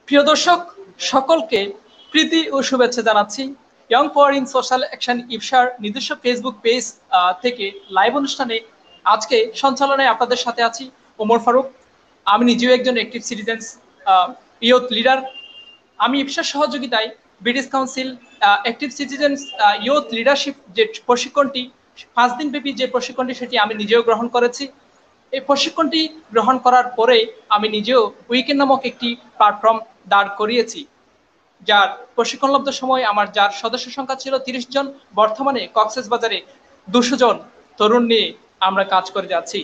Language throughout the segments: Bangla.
প্রিয় দর্শক, সকলকে প্রীতি ও শুভেচ্ছা জানাচ্ছি। Young Power in social action ইফসার নিজস্ব ফেসবুক পেজ থেকে লাইভ অনুষ্ঠানে আজকে সঞ্চালনায় আপনাদের সাথে আছি ওমর ফারুক। আমি নিজেও একজন অ্যাক্টিভ সিটিজেন্স ইয়ুথ লিডার। আমি ইফসার সহযোগিতায় British Council Active Citizens youth leadership যে প্রশিক্ষণটি 5 দিন ব্যাপী যে প্রশিক্ষণটি সেটি আমি নিজেও গ্রহণ করেছি। এই প্রশিক্ষণটি গ্রহণ করার পরে আমি নিজেও উইকেন্ড নামক একটি প্ল্যাটফর্ম দাঁড় করিয়েছি, যার প্রশিক্ষণলব্ধ সময় আমার যার সদস্য সংখ্যা ছিল 30 জন। বর্তমানে কক্সবাজারে 200 জন তরুণ নিয়ে আমরা কাজ করে যাচ্ছি।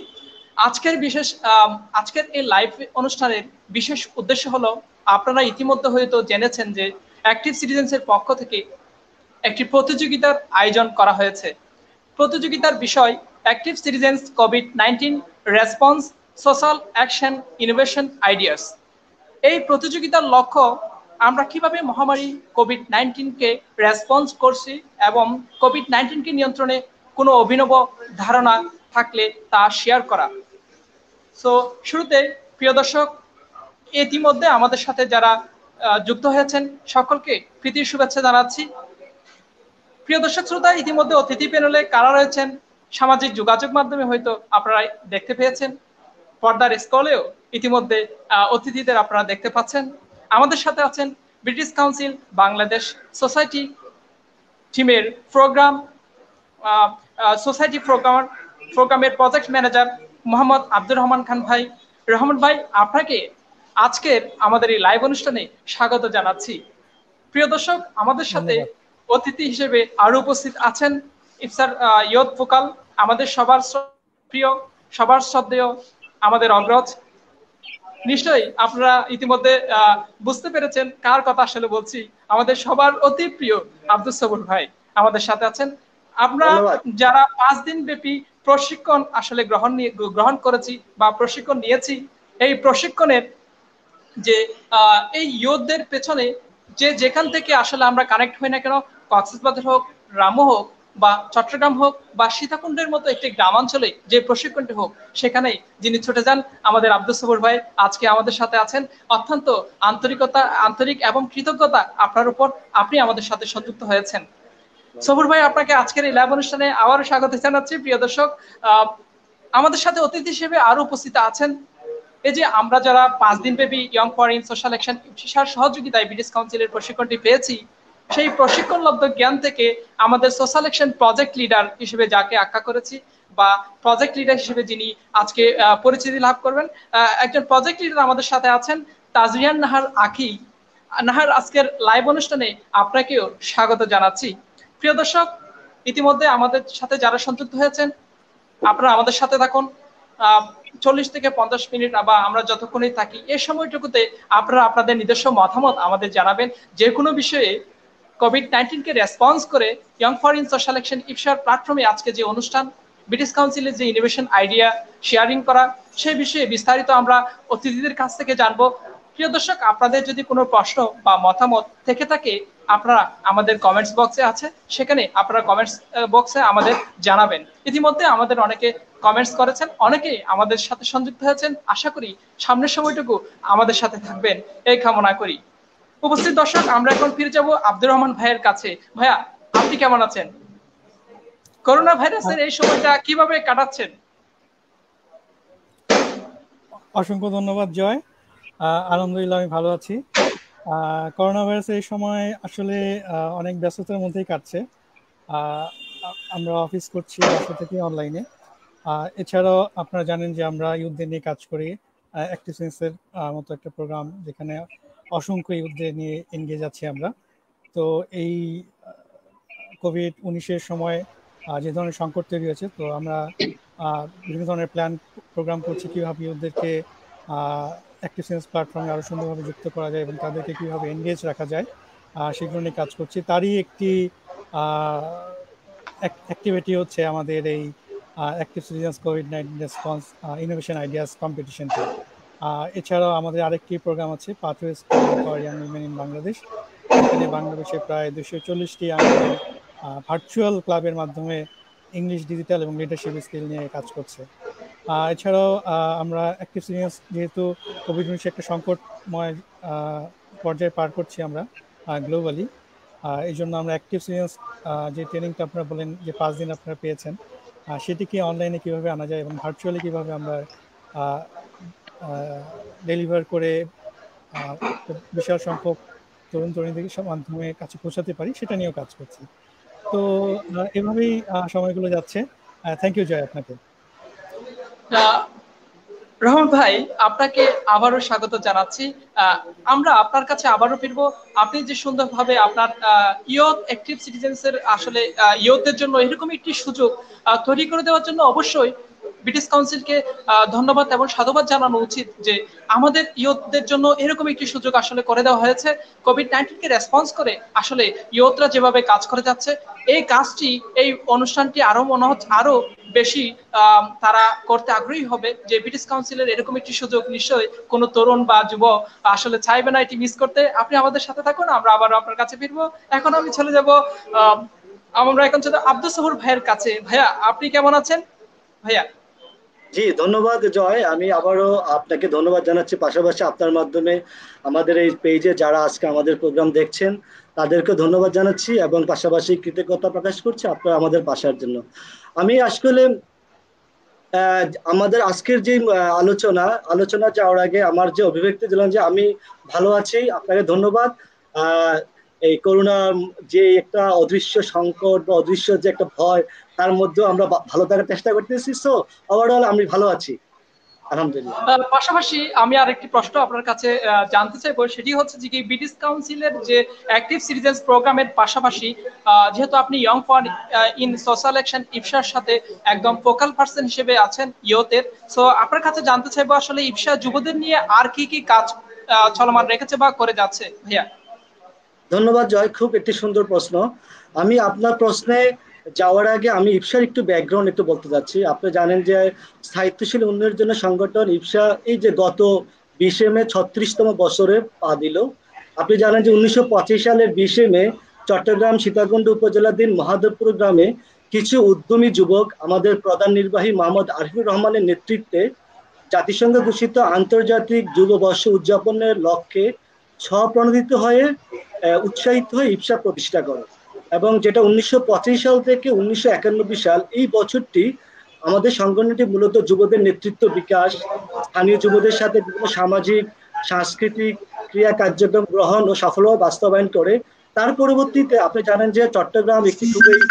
আজকের এই লাইভ অনুষ্ঠানের বিশেষ উদ্দেশ্য হলো, আপনারা ইতিমধ্যে হয়তো জেনেছেন যে অ্যাক্টিভ সিটিজেন্সের পক্ষ থেকে একটি প্রতিযোগিতার আয়োজন করা হয়েছে। প্রতিযোগিতার বিষয় অ্যাক্টিভ সিটিজেন্স কোভিড-19 response, social action, innovation ideas. এই প্রতিযোগিতার লক্ষ্য আমরা কিভাবে মহামারী কোভিড-19কে রেসপন্স করছি এবং কোভিড-19কে নিয়ন্ত্রণে কোনো অভিনব ধারণা থাকলে তা শেয়ার করা। সো শুরুতে প্রিয় দর্শক, ইতিমধ্যে আমাদের সাথে যারা যুক্ত হয়েছেন সকলকে প্রীতির শুভেচ্ছা জানাচ্ছি। প্রিয় দর্শক শ্রোতা, ইতিমধ্যে অতিথি প্যানেলে কারা রয়েছেন সামাজিক যোগাযোগ মাধ্যমে হয়তো আপনারা দেখতে পেয়েছেন। পর্দার স্ক্রলেও ইতিমধ্যে অতিথিদের আপনারা দেখতে পাচ্ছেন। আমাদের সাথে আছেন ব্রিটিশ কাউন্সিল বাংলাদেশ সোসাইটি টিমের প্রোগ্রামের প্রজেক্ট ম্যানেজার মোহাম্মদ আব্দুর রহমান খান ভাই। রহমান ভাই, আপনাকে আজকের আমাদের এই লাইভ অনুষ্ঠানে স্বাগত জানাচ্ছি। প্রিয় দর্শক, আমাদের সাথে অতিথি হিসেবে আরো উপস্থিত আছেন ইফসার ইয়ুথ ফোকাল, আমাদের সবার প্রিয়, সবার শ্রদ্ধেয়, আমাদের অগ্রজ। নিশ্চয়ই আপনারা ইতিমধ্যে বুঝতে পেরেছেন কার কথা আসলে বলছি। আমাদের সবার অতি প্রিয় আব্দুস সবুর ভাই আমাদের সাথে আছেন। আমরা যারা 5 দিন ব্যাপী প্রশিক্ষণ আসলে গ্রহণ করেছি বা প্রশিক্ষণ নিয়েছি, এই প্রশিক্ষণের যে এই ইয়ুথদের পেছনে যে যেখান থেকে আসলে আমরা কানেক্ট হই না কেন, কক্সবাজার হোক, রামু হোক বা চট্টগ্রাম হোক বা সীতাকুণ্ডের মতো একটি গ্রামাঞ্চলে যে প্রশিক্ষণটি হোক, সেখানে যিনি ছুটে যান আমাদের আব্দুস সবুর ভাই আজকে আমাদের সাথে আছেন। অত্যন্ত আন্তরিক এবং কৃতজ্ঞতা আপনার উপর, আপনি আমাদের সাথে সংযুক্ত হয়েছেন। সবুর ভাই, আপনাকে আজকের এই লাইভ অনুষ্ঠানে আবারও স্বাগত জানাচ্ছি। প্রিয় দর্শক, আমাদের সাথে অতিথি হিসেবে আরো উপস্থিত আছেন এই যে আমরা যারা 5 দিন ব্যাপী Young Power in social Action সহযোগিতায় ব্রিটিশ কাউন্সিলের প্রশিক্ষণটি পেয়েছি, সেই প্রশিক্ষণলব্ধ জ্ঞান থেকে আমাদের সোশ্যাল অ্যাকশন প্রজেক্ট লিডার হিসেবে যাকে আখ্যা করেছি বা প্রজেক্ট লিডার হিসেবে যিনি আজকে পরিচিতি লাভ করবেন, একজন প্রজেক্ট লিডার আমাদের সাথে আছেন তাজরিয়ান নাহার আঁখি। নাহার, আজকের লাইভ অনুষ্ঠানে আপনাকেও স্বাগত জানাচ্ছি। প্রিয় দর্শক, ইতিমধ্যে আমাদের সাথে যারা সংযুক্ত হয়েছেন, আপনারা আমাদের সাথে থাকুন 40 থেকে 50 মিনিট বা আমরা যতক্ষণই থাকি, এই সময়টুকুতে আপনারা আপনাদের নিজস্ব মতামত আমাদের জানাবেন যে কোনো বিষয়ে। কোভিড-19কে রেসপন্স করে young for in social action ইফসার প্ল্যাটফর্মে আজকে যে অনুষ্ঠান, ব্রিটিশ কাউন্সিলের যে ইনোভেশন আইডিয়া শেয়ারিং করা, সেই বিষয়ে বিস্তারিত আমরা অতিথিদের কাছ থেকে জানবো। প্রিয় দর্শক, আপনাদের যদি কোনো প্রশ্ন বা মতামত থেকে থাকে, আপনারা আমাদের কমেন্টস বক্সে আছে, সেখানে আপনারা কমেন্টস বক্সে আমাদের জানাবেন। ইতিমধ্যে আমাদের অনেকে কমেন্টস করেছেন, অনেকেই আমাদের সাথে সংযুক্ত হয়েছেন। আশা করি সামনের সময়টুকু আমাদের সাথে থাকবেন, এই কামনা করি। উপস্থিত দর্শক, আমরা এখন ফিরে যাব আব্দুর রহমান ভাইয়ের কাছে। ভাইয়া, আপনি কেমন আছেন? করোনা ভাইরাসের এই সময়টা কিভাবে কাটাচ্ছেন? অসংখ্য ধন্যবাদ জয়। আলহামদুলিল্লাহ আমি ভালো আছি। করোনা ভাইরাসের এই সময় আসলে অনেক ব্যস্ততার মধ্যেই কাটছে। আমরা অফিস করছি বাসা থেকে অনলাইনে। এছাড়াও আপনারা জানেন যে আমরা ইউথদের নিয়ে কাজ করি, অ্যাক্টিভ সেন্সের মতো একটা প্রোগ্রাম, যেখানে অসংখ্য ইউথদের নিয়ে এনগেজ আছি আমরা। তো এই কোভিড-19 সময় যে ধরনের সংকট তৈরি হয়েছে, তো আমরা বিভিন্ন ধরনের প্রোগ্রাম করছি কীভাবে ইউথদেরকে অ্যাক্টিভ সেন্স প্ল্যাটফর্মে আরও সুন্দরভাবে যুক্ত করা যায় এবং তাদেরকে কীভাবে এনগেজ রাখা যায়, সেগুলো নিয়ে কাজ করছি। তারই একটি অ্যাক্টিভিটি হচ্ছে আমাদের এই অ্যাক্টিভ সিটিজেন্স কোভিড-19 রেসপন্স ইনোভেশন আইডিয়াস কম্পিটিশনটি। এছাড়াও আমাদের আরেকটি প্রোগ্রাম আছে, Pathways for Young Women in Bangladesh. এখানে বাংলাদেশে প্রায় 240টি আমাদের ভার্চুয়াল ক্লাবের মাধ্যমে ইংলিশ, ডিজিটাল এবং লিডারশিপ স্কিল নিয়ে কাজ করছে। এছাড়াও আমরা অ্যাক্টিভ সিটিজেন্স, যেহেতু কোভিড-19 একটা সংকটময় পর্যায়ে পার করছি আমরা গ্লোবালি। এই জন্য আমরা অ্যাক্টিভ সিরিয়াস যে ট্রেনিংটা আপনারা বলেন যে 5 দিন আপনারা পেয়েছেন, সেটিকে অনলাইনে কিভাবে আনা যায় এবং ভার্চুয়ালি কিভাবে আমরা ডেলিভার করে একটা বিশাল সংখ্যক তরুণ তরুণীদের মাধ্যমে কাছে পৌঁছাতে পারি, সেটা নিয়েও কাজ করছি। তো এভাবেই সময়গুলো যাচ্ছে। থ্যাংক ইউ জয় আপনাকে। রহমান ভাই, আপনাকে আবারও স্বাগত জানাচ্ছি। আমরা আপনার কাছে আবারও ফিরবো। আপনি যে সুন্দরভাবে আপনার ইয়ুথ অ্যাক্টিভ সিটিজেন্সের আসলে ইয়ুথদের জন্য এরকম একটি সুযোগ তৈরি করে দেওয়ার জন্য অবশ্যই ব্রিটিশ কাউন্সিলকে ধন্যবাদ এবং সাধুবাদ জানানো উচিত যে আমাদের ইয়ুথদের জন্য এরকম একটি সুযোগ আসলে করে দেওয়া হয়েছে। কোভিড-19 কে রেসপন্স করে আসলে ইয়ুথরা যেভাবে কাজ করে যাচ্ছে, এই কাজটি, এই অনুষ্ঠানটি আরো মনে হচ্ছে আরো বেশি তারা করতে আগ্রহী হবে। যে ব্রিটিশ কাউন্সিলের এরকম একটি সুযোগ নিশ্চয়ই কোনো তরুণ বা যুব আসলে চাইবে না এটি মিস করতে। আপনি আমাদের সাথে থাকুন, আমরা আবার আপনার কাছে ফিরবো। এখন আমি চলে যাব, আমরা এখন চলে আব্দুল সবুর ভাইয়ের কাছে। ভাইয়া, আপনি কেমন আছেন ভাইয়া? জি, ধন্যবাদ জয়। আমি আবারও আপনাকে ধন্যবাদ জানাচ্ছি, পাশাপাশি আপনার মাধ্যমে আমাদের এই পেজে যারা আজকে আমাদের প্রোগ্রাম দেখছেন তাদেরকে ধন্যবাদ জানাচ্ছি এবং পাশাপাশি কৃতজ্ঞতা প্রকাশ করছি আপনারা আমাদের পাশার জন্য। আমি আসলে আমাদের আজকের যে আলোচনা যাওয়ার আগে আমার যে অভিব্যক্তি দিলাম যে আমি ভালো আছি, আপনাকে ধন্যবাদ। এই করোনা যে একটা অদৃশ্য সংকট বা অদৃশ্য যে একটা ভয়, তার মধ্যেও আমরা ভালো থাকার চেষ্টা করতেছি। সো ওভারঅল আমি ভালো আছি, আলহামদুলিল্লাহ। পাশাপাশি আমি আরেকটি প্রশ্ন আপনার কাছে জানতে চাইবো, সেটি হচ্ছে যে ব্রিটিশ কাউন্সিলের যে অ্যাক্টিভ সিটিজেন্স প্রোগ্রামের পাশাপাশি যেহেতু আপনি young for in social action ইফসার সাথে একদম ফোকাল পার্সন হিসেবে আছেন ইয়ুথের, সো আপনার কাছে জানতে চাইবো আসলে ইফসা যুবদের নিয়ে আর কি কি কাজ চলমান রেখেছে বা করে যাচ্ছে ভাইয়া? ধন্যবাদ জয়, খুব একটি সুন্দর প্রশ্ন। আমি আপনার প্রশ্নে যাওয়ার আগে আমি ইফসার একটু ব্যাকগ্রাউন্ড একটু বলতে যাচ্ছি। আপনি জানেন যে স্থায়িত্বশীল উন্নয়নের জন্য সংগঠন ইফসা এই যে গত 20 মে 36তম বছরে পা দিল। আপনি জানেন যে 1925 সালের 20 মে চট্টগ্রাম সীতাকুণ্ড উপজেলাধীন মহাদেবপুর গ্রামে কিছু উদ্যমী যুবক আমাদের প্রধান নির্বাহী মোহাম্মদ আরিফুর রহমানের নেতৃত্বে জাতিসংঘ ঘোষিত আন্তর্জাতিক যুব বর্ষ উদযাপনের লক্ষ্যে স্বপ্রণোদিত হয়ে উৎসাহিত হয়ে ইফসা প্রতিষ্ঠা করে। এবং যেটা 1925 সাল থেকে 1991 সাল, এই বছরটি আমাদের সংগঠনটি মূলত যুবদের নেতৃত্ব বিকাশ, স্থানীয় যুবদের সাথে বিভিন্ন সামাজিক সাংস্কৃতিক ক্রিয়া কার্যক্রম গ্রহণ ও সফলভাবে বাস্তবায়ন করে। তার পরবর্তীতে আপনি জানেন যে চট্টগ্রাম একটি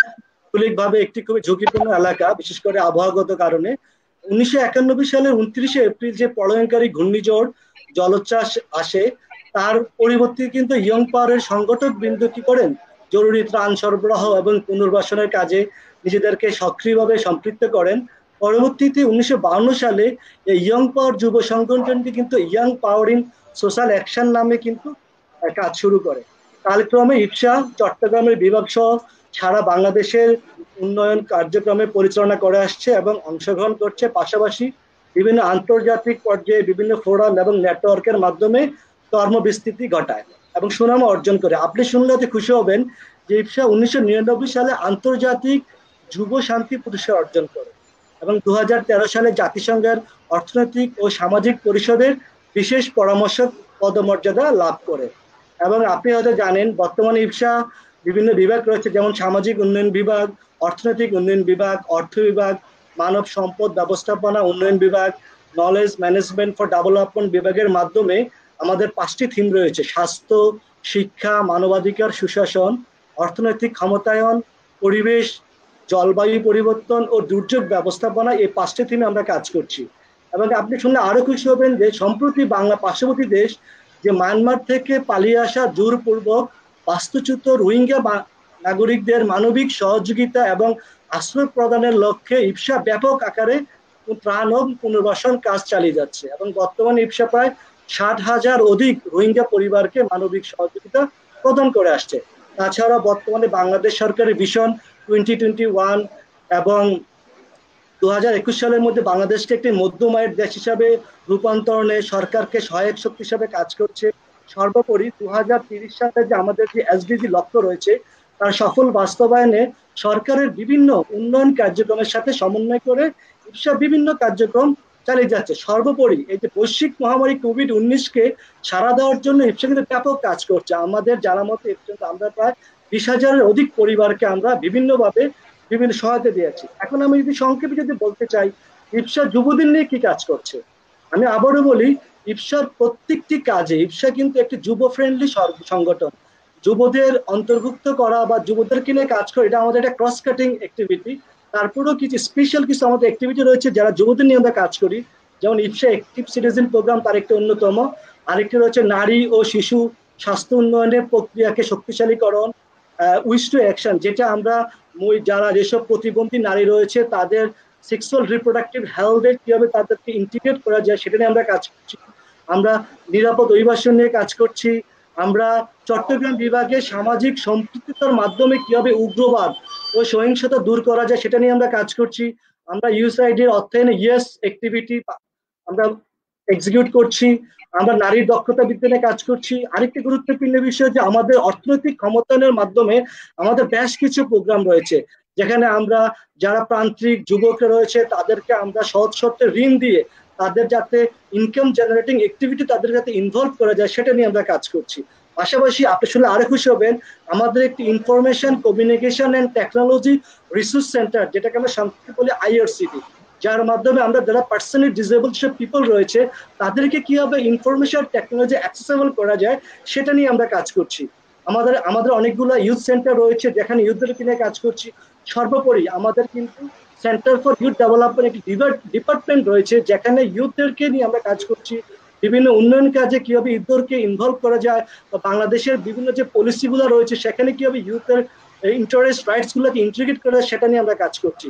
খুবই ঝুঁকিপূর্ণ এলাকা, বিশেষ করে আবহাওয়াগত কারণে। 1991 সালের 29শে এপ্রিল যে প্রলয়ঙ্কারী ঘূর্ণিঝড় জলোচ্ছ্বাস আসে, তার পরিবর্তে কিন্তু ইয়ং পাওয়ারের সংগঠক বৃন্দ কি করেন, জরুরি ত্রাণ সরবরাহ এবং পুনর্বাসনের কাজে নিজেদেরকে সক্রিয়ভাবে সম্পৃক্ত করেন। পরবর্তীতে 1952 সালে এই ইয়ং পাওয়ার যুব সংগঠনটি কিন্তু Young Power in social Action নামে কিন্তু কাজ শুরু করে। কালক্রমে ইফসা চট্টগ্রামের বিভাগ সহ সারা বাংলাদেশের উন্নয়ন কার্যক্রমে পরিচালনা করে আসছে এবং অংশগ্রহণ করছে। পাশাপাশি বিভিন্ন আন্তর্জাতিক পর্যায়ে বিভিন্ন ফোরাম এবং নেটওয়ার্কের মাধ্যমে কর্মবিস্তৃতি ঘটায় এবং সুনাম অর্জন করে। আপনি শুনলে খুশি হবেন যে ইফসা 1999 সালে আন্তর্জাতিক যুব শান্তি পুরস্কার অর্জন করে এবং 2013 সালে জাতিসংঘের অর্থনৈতিক ও সামাজিক পরিষদের বিশেষ পরামর্শক পদমর্যাদা লাভ করে। এবং আপনি হয়তো জানেন বর্তমানে ইফসা বিভিন্ন বিভাগ রয়েছে, যেমন সামাজিক উন্নয়ন বিভাগ, অর্থনৈতিক উন্নয়ন বিভাগ, অর্থ বিভাগ, মানব সম্পদ ব্যবস্থাপনা উন্নয়ন বিভাগ, নলেজ ম্যানেজমেন্ট ফর ডেভেলপমেন্ট বিভাগের মাধ্যমে আমাদের 5টি থিম রয়েছে: স্বাস্থ্য, শিক্ষা, মানবাধিকার, সুশাসন, অর্থনৈতিক ক্ষমতায়ন, পরিবেশ, জলবায়ু পরিবর্তন ও দুর্যোগ ব্যবস্থাপনা। এই 5টি থিমে আমরা কাজ করছি। এবং আপনি শুনলে আরো খুশি হবেন যে সম্প্রতি বাংলা পার্শ্ববর্তী দেশ যে মায়ানমার থেকে পালিয়ে আসা জোরপূর্বক বাস্তুচ্যুত রোহিঙ্গা নাগরিকদের মানবিক সহযোগিতা এবং আশ্রয় প্রদানের লক্ষ্যে ইফসা ব্যাপক আকারে ত্রাণ ও পুনর্বাসন কাজ চালিয়ে যাচ্ছে এবং বর্তমানে ইফসা প্রায় 60,000 অধিক রোহিঙ্গা পরিবারকে মানবিক সহযোগিতা প্রদান করে আসছে। তাছাড়া বর্তমানে বাংলাদেশ সরকারের ভিশন 2021 এবং 2021 সালের মধ্যে বাংলাদেশকে একটি মধ্যম আয়ের দেশ হিসাবে রূপান্তরণে সরকারকে সহায়ক শক্তি হিসাবে কাজ করছে। সর্বোপরি 2030 সালে যে আমাদের যে এসডিজি লক্ষ্য রয়েছে, তার সফল বাস্তবায়নে সরকারের বিভিন্ন উন্নয়ন কার্যক্রমের সাথে সমন্বয় করে ইফসা বিভিন্ন কার্যক্রম চালিয়ে যাচ্ছে। সর্বোপরি এই যে বৈশ্বিক মহামারী কোভিড-19কে সাড়া দেওয়ার জন্য ইপসা কিন্তু ব্যাপক কাজ করছে। আমাদের জানা মতে এ পর্যন্ত আমরা প্রায় 20,000-এর অধিক পরিবারকে আমরা বিভিন্নভাবে বিভিন্ন সহায়তা দিয়েছি। এখন আমি যদি সংক্ষেপে যদি বলতে চাই, ইপসা যুবদের নিয়ে কি কাজ করছে, আমি আবারও বলি, ইপসার প্রত্যেকটি কাজে, ইপসা কিন্তু একটি যুব ফ্রেন্ডলি সংগঠন। যুবদের অন্তর্ভুক্ত করা বা যুবদেরকে নিয়ে কাজ করা, এটা আমাদের একটা ক্রস কাটিং অ্যাক্টিভিটি। তারপরেও কিছু স্পেশাল কিছু আমাদের অ্যাক্টিভিটি রয়েছে যারা যুবদের নিয়ে আমরা কাজ করি, যেমন ইপসা অ্যাক্টিভ সিটিজেন প্রোগ্রাম তার একটা অন্যতম। আরেকটি রয়েছে নারী ও শিশু স্বাস্থ্য উন্নয়নের প্রক্রিয়াকে শক্তিশালীকরণ, উইশ টু অ্যাকশন, যেটা আমরা যারা যেসব প্রতিবন্ধী নারী রয়েছে তাদের সেক্সুয়াল রিপ্রোডাক্টিভ হেলথে কিভাবে তাদেরকে ইন্টিগ্রেট করা যায় সেটা নিয়ে আমরা কাজ করছি। আমরা নিরাপদ অভিবাসন নিয়ে কাজ করছি। আমরা চট্টগ্রাম বিভাগে সামাজিক সম্পৃক্ততার মাধ্যমে কিভাবে উগ্রবাদ ও সহিংসতা দূর করা যায় সেটা নিয়ে আমরা কাজ করছি। আমরা ইউএসআইডির অর্থায়নে ইয়েস অ্যাক্টিভিটি আমরা এক্সিকিউট করছি। আমরা নারীর দক্ষতা বৃদ্ধি নিয়ে কাজ করছি। আরেকটি গুরুত্বপূর্ণ বিষয় যে আমাদের অর্থনৈতিক ক্ষমতায়নের মাধ্যমে আমাদের বেশ কিছু প্রোগ্রাম রয়েছে, যেখানে আমরা যারা প্রান্তিক যুবকরা রয়েছে তাদেরকে আমরা সহজ শর্তে ঋণ দিয়ে তাদের যাতে ইনকাম জেনারেটিং অ্যাক্টিভিটি তাদের যাতে ইনভলভ করা যায় সেটা নিয়ে আমরা কাজ করছি। পাশাপাশি আপনি শুনলে আরো খুশি হবেন, আমাদের একটি information communication and technology resource centre, যেটাকে আমরা সংক্ষেপে বলি আইআরসিটি, যার মাধ্যমে আমরা যারা পার্সোনালি ডিসেবল সব পিপল রয়েছে তাদেরকে কিভাবে ইনফরমেশন টেকনোলজি অ্যাক্সেসেবল করা যায় সেটা নিয়ে আমরা কাজ করছি। আমাদের আমাদের অনেকগুলো ইউথ সেন্টার রয়েছে যেখানে ইউথদেরকে নিয়ে কাজ করছি। সর্বোপরি আমাদের কিন্তু সেন্টার ফর ইউথ ডেভেলপমেন্ট একটি ডিপার্টমেন্ট রয়েছে যেখানে ইউথদেরকে নিয়ে আমরা কাজ করছি। বিভিন্ন উন্নয়ন কাজে কিভাবে ইউথদেরকে ইনভলভ করা যায় বা বাংলাদেশের বিভিন্ন যে পলিসিগুলো রয়েছে সেখানে কিভাবে ইউথের ইন্টারেস্ট রাইটস গুলোকে ইন্টিগ্রেট করা যায় সেটা নিয়ে আমরা কাজ করছি।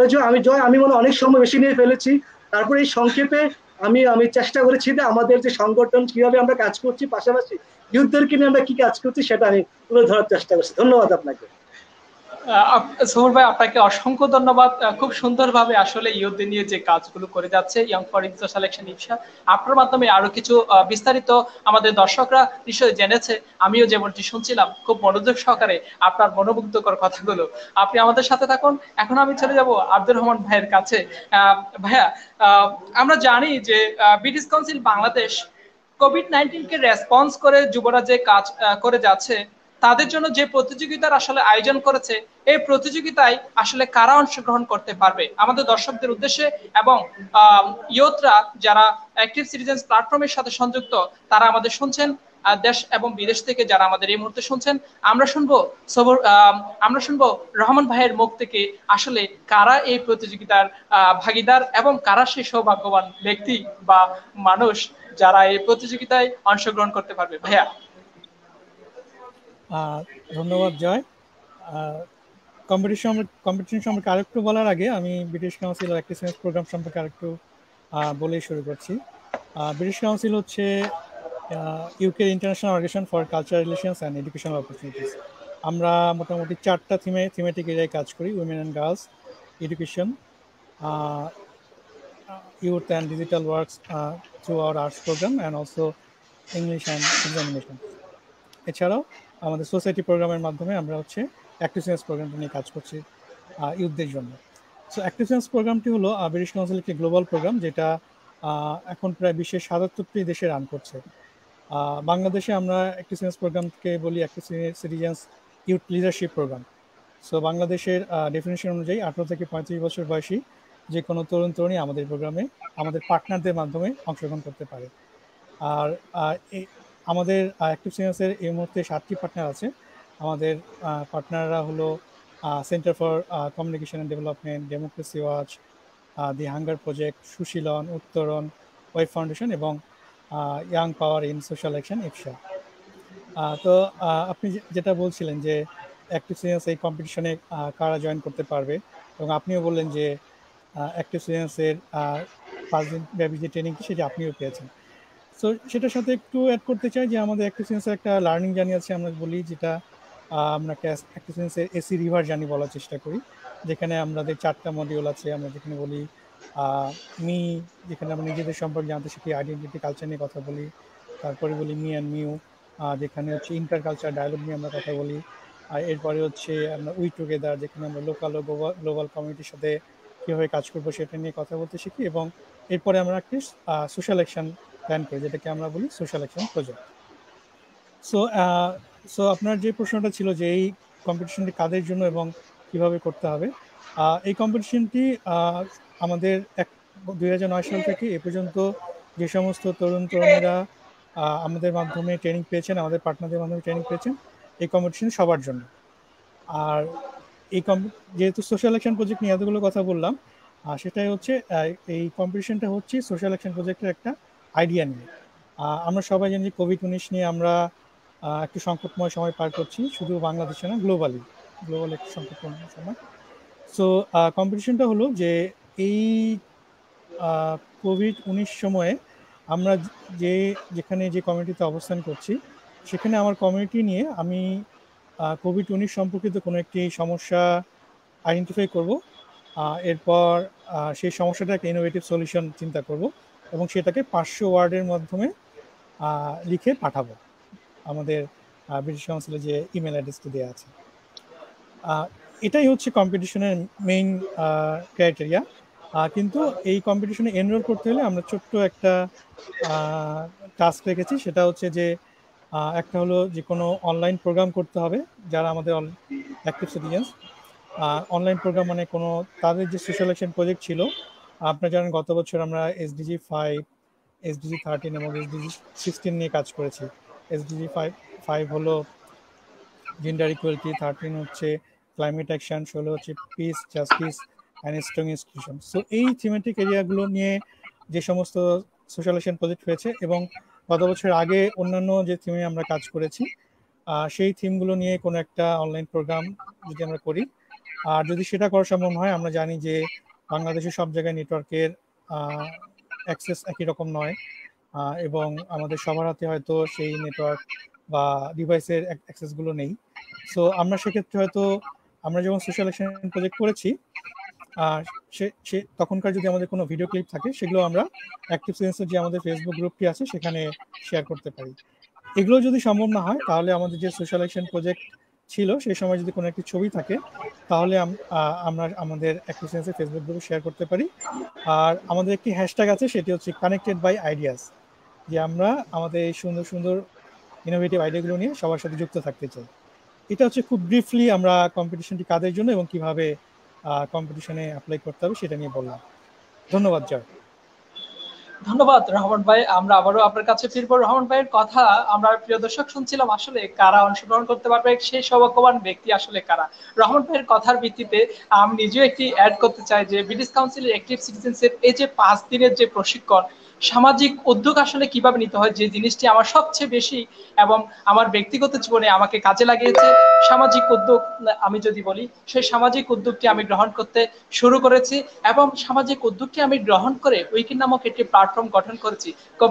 আমি মনে অনেক সময় বেশি নিয়ে ফেলেছি, তারপরে এই সংক্ষেপে আমি আমি চেষ্টা করেছি যে আমাদের যে সংগঠন কিভাবে আমরা কাজ করছি, পাশাপাশি ইউথদেরকে নিয়ে আমরা কি কাজ করছি সেটা আমি তুলে ধরার চেষ্টা করছি। ধন্যবাদ আপনাকে। সোহর ভাই, আপনাকে অসংখ্য ধন্যবাদ। খুব সুন্দরভাবে আসলে ইউথদের নিয়ে যে কাজগুলো করে যাচ্ছে young for social action YPSA, আপনার মাধ্যমে আরো কিছু বিস্তারিত আমাদের দর্শকরা নিশ্চয়ই জেনেছে। আমিও যেমনটি শুনছিলাম খুব মনোযোগ সহকারে আপনার মনোমুগ্ধকর কথাগুলো। আপনি আমাদের সাথে থাকুন। এখন আমি চলে যাব আব্দুর রহমান ভাইয়ের কাছে। ভাইয়া, আমরা জানি যে ব্রিটিশ কাউন্সিল বাংলাদেশ কোভিড-19 কে রেসপন্স করে যুবরা যে কাজ করে যাচ্ছে, তাদের জন্য যে প্রতিযোগিতার আসলে আয়োজন করেছে, এই প্রতিযোগিতায় আসলে কারা অংশগ্রহণ করতে পারবে আমাদের দর্শকদের উদ্দেশ্যে, এবং ইয়ুথরা যারা অ্যাক্টিভ সিটিজেন্স প্ল্যাটফর্মের সাথে সংযুক্ত তারা আমাদের শুনছেন, দেশ এবং বিদেশ থেকে যারা আমাদের এই মুহূর্তে শুনছেন, আমরা শুনবো রহমান ভাইয়ের মুখ থেকে আসলে কারা এই প্রতিযোগিতার ভাগিদার এবং কারা সেই সৌভাগ্যবান ব্যক্তি বা মানুষ যারা এই প্রতিযোগিতায় অংশগ্রহণ করতে পারবে। ভাইয়া। ধন্যবাদ জয়। কম্পিটিশন সম্পর্কে আরেকটু বলার আগে আমি British Council Active Citizens programme সম্পর্কে আরেকটু বলেই শুরু করছি। ব্রিটিশ কাউন্সিল হচ্ছে ইউকের international organisation for cultural relations and educational opportunities. আমরা মোটামুটি 4টা থিমেটিক এরিয়ায় কাজ করি: women and girls, education, youth and digital works through our arts program, and also English and examination. এছাড়াও আমাদের সোসাইটি প্রোগ্রামের মাধ্যমে আমরা হচ্ছে অ্যাক্টিভ সিটিজেন্স প্রোগ্রামটা নিয়ে কাজ করছি ইউথদের জন্য। সো অ্যাক্টিভ সিটিজেন্স প্রোগ্রামটি হলো ব্রিটিশ কাউন্সিল একটি গ্লোবাল প্রোগ্রাম, যেটা এখন প্রায় বিশ্বের 77টি দেশে রান করছে। বাংলাদেশে আমরা অ্যাক্টিভ সিটিজেন্স প্রোগ্রামকে বলি Active Citizens youth leadership programme. So বাংলাদেশের ডেফিনেশন অনুযায়ী 18 থেকে 35 বছর বয়সী যে কোনো তরুণ তরুণী আমাদের প্রোগ্রামে আমাদের পার্টনারদের মাধ্যমে অংশগ্রহণ করতে পারে। আর আমাদের অ্যাক্টিভ সিটিজেন্সের এই মুহূর্তে 7টি পার্টনার আছে। আমাদের পার্টনাররা হলো Centre for Communication and Development, democracy watch, the hunger project, Shushilan, Uttaran, ওয়েব ফাউন্ডেশন এবং Young Power in social action YPSA. তো আপনি যেটা বলছিলেন যে অ্যাক্টিভ সিটিজেন্স এই কম্পিটিশনে কারা জয়েন করতে পারবে, এবং আপনিও বললেন যে অ্যাক্টিভ সিটিজেন্সের 5 দিন ব্যাপী যে ট্রেনিংটি সেটা আপনিও পেয়েছেন। সো সেটার সাথে একটু অ্যাড করতে চাই যে আমাদের অ্যাক্টিভ সিটিজেন্সের একটা লার্নিং জার্নি আছে আমরা বলি, যেটা আমরা অ্যাক্টিভ সিটিজেন্সের এসি রিভার জার্নি বলার চেষ্টা করি, যেখানে আমাদের 4টা মডিউল আছে। আমরা যেখানে বলি মি, যেখানে আমরা নিজেদের সম্পর্কে জানতে শিখি, আইডেন্টিটি কালচার নিয়ে কথা বলি। তারপরে বলি মি অ্যান্ড মিউ, যেখানে হচ্ছে ইন্টার কালচার ডায়ালগ নিয়ে আমরা কথা বলি। আর এরপরে হচ্ছে আমরা উই টুগেদার, যেখানে আমরা লোকাল ও গ্লোবাল কমিউনিটির সাথে কীভাবে কাজ করবো সেটা নিয়ে কথা বলতে শিখি, এবং এরপরে আমরা একটি সোশ্যাল অ্যাকশন প্ল্যান করি, যেটাকে আমরা বলি social action project. So so আপনার যে প্রশ্নটা ছিল যে এই কম্পিটিশনটি কাদের জন্য এবং কিভাবে করতে হবে, এই কম্পিটিশনটি আমাদের 2009 সাল থেকে এ পর্যন্ত যে সমস্ত তরুণ তরুণীরা আমাদের মাধ্যমে ট্রেনিং পেয়েছেন, আমাদের পার্টনারদের মাধ্যমে ট্রেনিং পেয়েছেন, এই কম্পিটিশন সবার জন্য। আর এই যেহেতু সোশ্যাল অ্যাকশন প্রজেক্ট নিয়ে এতগুলো কথা বললাম, সেটাই হচ্ছে এই কম্পিটিশনটা হচ্ছে সোশ্যাল অ্যাকশন প্রজেক্টের একটা আইডিয়া নিয়ে। আমরা সবাই জানি যে কোভিড-19 নিয়ে আমরা একটু সংকটময় সময় পার করছি, শুধু বাংলাদেশে না, গ্লোবাল একটি সংকটময় সময়। সো কম্পিটিশনটা হলো যে এই কোভিড-19 সময়ে আমরা যেখানে যে কমিউনিটিতে অবস্থান করছি, সেখানে আমার কমিউনিটি নিয়ে আমি কোভিড-19 সম্পর্কিত কোনো একটি সমস্যা আইডেন্টিফাই করব, এরপর সেই সমস্যাটা একটা ইনোভেটিভ সলিউশন চিন্তা করব এবং সেটাকে 500 ওয়ার্ডের মাধ্যমে লিখে পাঠাবো আমাদের ব্রিটিশ কাউন্সিলে যে ইমেল অ্যাড্রেসটি দেওয়া আছে। এটাই হচ্ছে কম্পিটিশনের মেইন ক্রাইটেরিয়া। কিন্তু এই কম্পিটিশনে এনরোল করতে হলে আমরা ছোট্ট একটা টাস্ক রেখেছি, সেটা হচ্ছে যে একটা হলো যে কোনো অনলাইন প্রোগ্রাম করতে হবে যারা আমাদের অ্যাক্টিভ সিটিজেন্স। অনলাইন প্রোগ্রাম মানে কোনো তাদের যে সোশ্যাল অ্যাকশন প্রজেক্ট ছিল, আপনারা জানেন গত বছর আমরা SDG 5, SDG 13 এবং SDG 16 নিয়ে কাজ করেছি। SDG 5 হলো জেন্ডার ইকুয়ালিটি, 13 হচ্ছে ক্লাইমেট অ্যাকশন, 16 হচ্ছে peace, justice and strong institution. So এই থিমেটিক এরিয়াগুলো নিয়ে যে সমস্ত সোশ্যাল অ্যাকশন প্রজেক্ট হয়েছে এবং গত বছর আগে অন্যান্য যে থিমে আমরা কাজ করেছি, সেই থিমগুলো নিয়ে কোনো একটা অনলাইন প্রোগ্রাম যদি আমরা করি, আর যদি সেটা করা সম্ভব হয়, আমরা জানি যে বাংলাদেশের সব জায়গায় নেটওয়ার্কের অ্যাক্সেস একই রকম নয়, এবং আমাদের সবার হাতে হয়তো সেই নেটওয়ার্ক বা ডিভাইসের অ্যাক্সেসগুলো নেই। সো আমরা সেক্ষেত্রে হয়তো আমরা যখন সোশ্যাল অ্যাকশন প্রজেক্ট করেছি, সে তখনকার যদি আমাদের কোনো ভিডিও ক্লিপ থাকে, সেগুলো আমরা অ্যাক্টিভ সিটিজেন্সের যে আমাদের ফেসবুক গ্রুপটি আছে সেখানে শেয়ার করতে পারি। এগুলো যদি সম্ভব না হয়, তাহলে আমাদের যে সোশ্যাল অ্যাকশন প্রজেক্ট ছিল সেই সময় যদি কোনো একটি ছবি থাকে, তাহলে আমরা আমাদের অ্যাক্টিভ সিটিজেন্সের ফেসবুক গ্রুপে শেয়ার করতে পারি। আর আমাদের একটি হ্যাশট্যাগ আছে, সেটি হচ্ছে কানেক্টেড বাই আইডিয়াস, যে আমরা আমাদের এই সুন্দর সুন্দর ইনোভেটিভ আইডিয়াগুলো নিয়ে সবার সাথে যুক্ত থাকতে চাই। এটা হচ্ছে খুব ব্রিফলি আমরা কম্পিটিশনটি কাদের জন্য এবং কিভাবে কম্পিটিশনে অ্যাপ্লাই করতে হবে সেটা নিয়ে বললাম। ধন্যবাদ জয়। ধন্যবাদ রহমান ভাই। আমরা আবারও আপনার কাছে ফিরবো। রহমান ভাইয়ের কথা আমরা প্রিয় দর্শক শুনছিলাম, আসলে কারা অংশগ্রহণ করতে পারবে, সেই সৌভাগ্যবান ব্যক্তি আসলে কারা। রহমান ভাইয়ের কথার ভিত্তিতে আমি নিজেও একটি অ্যাড করতে চাই যে ব্রিটিশ কাউন্সিলের অ্যাক্টিভ সিটিজেন্সের এই যে 5 দিনের যে প্রশিক্ষণ, সামাজিক উদ্যোগ আসলে কিভাবে নিতে হয়, যে জিনিসটি আমার সবচেয়ে বেশি এবং আমার ব্যক্তিগত জীবনে আমাকে কাজে লাগিয়েছে, সামাজিক উদ্যোগ আমি যদি বলি, সেই সামাজিক উদ্যোগটি আমি গ্রহণ করতে শুরু করেছি এবং সামাজিক উদ্যোগটি আমি গ্রহণ করে উইকিন নামক একটি প্ল্যাটফর্ম গঠন করেছি।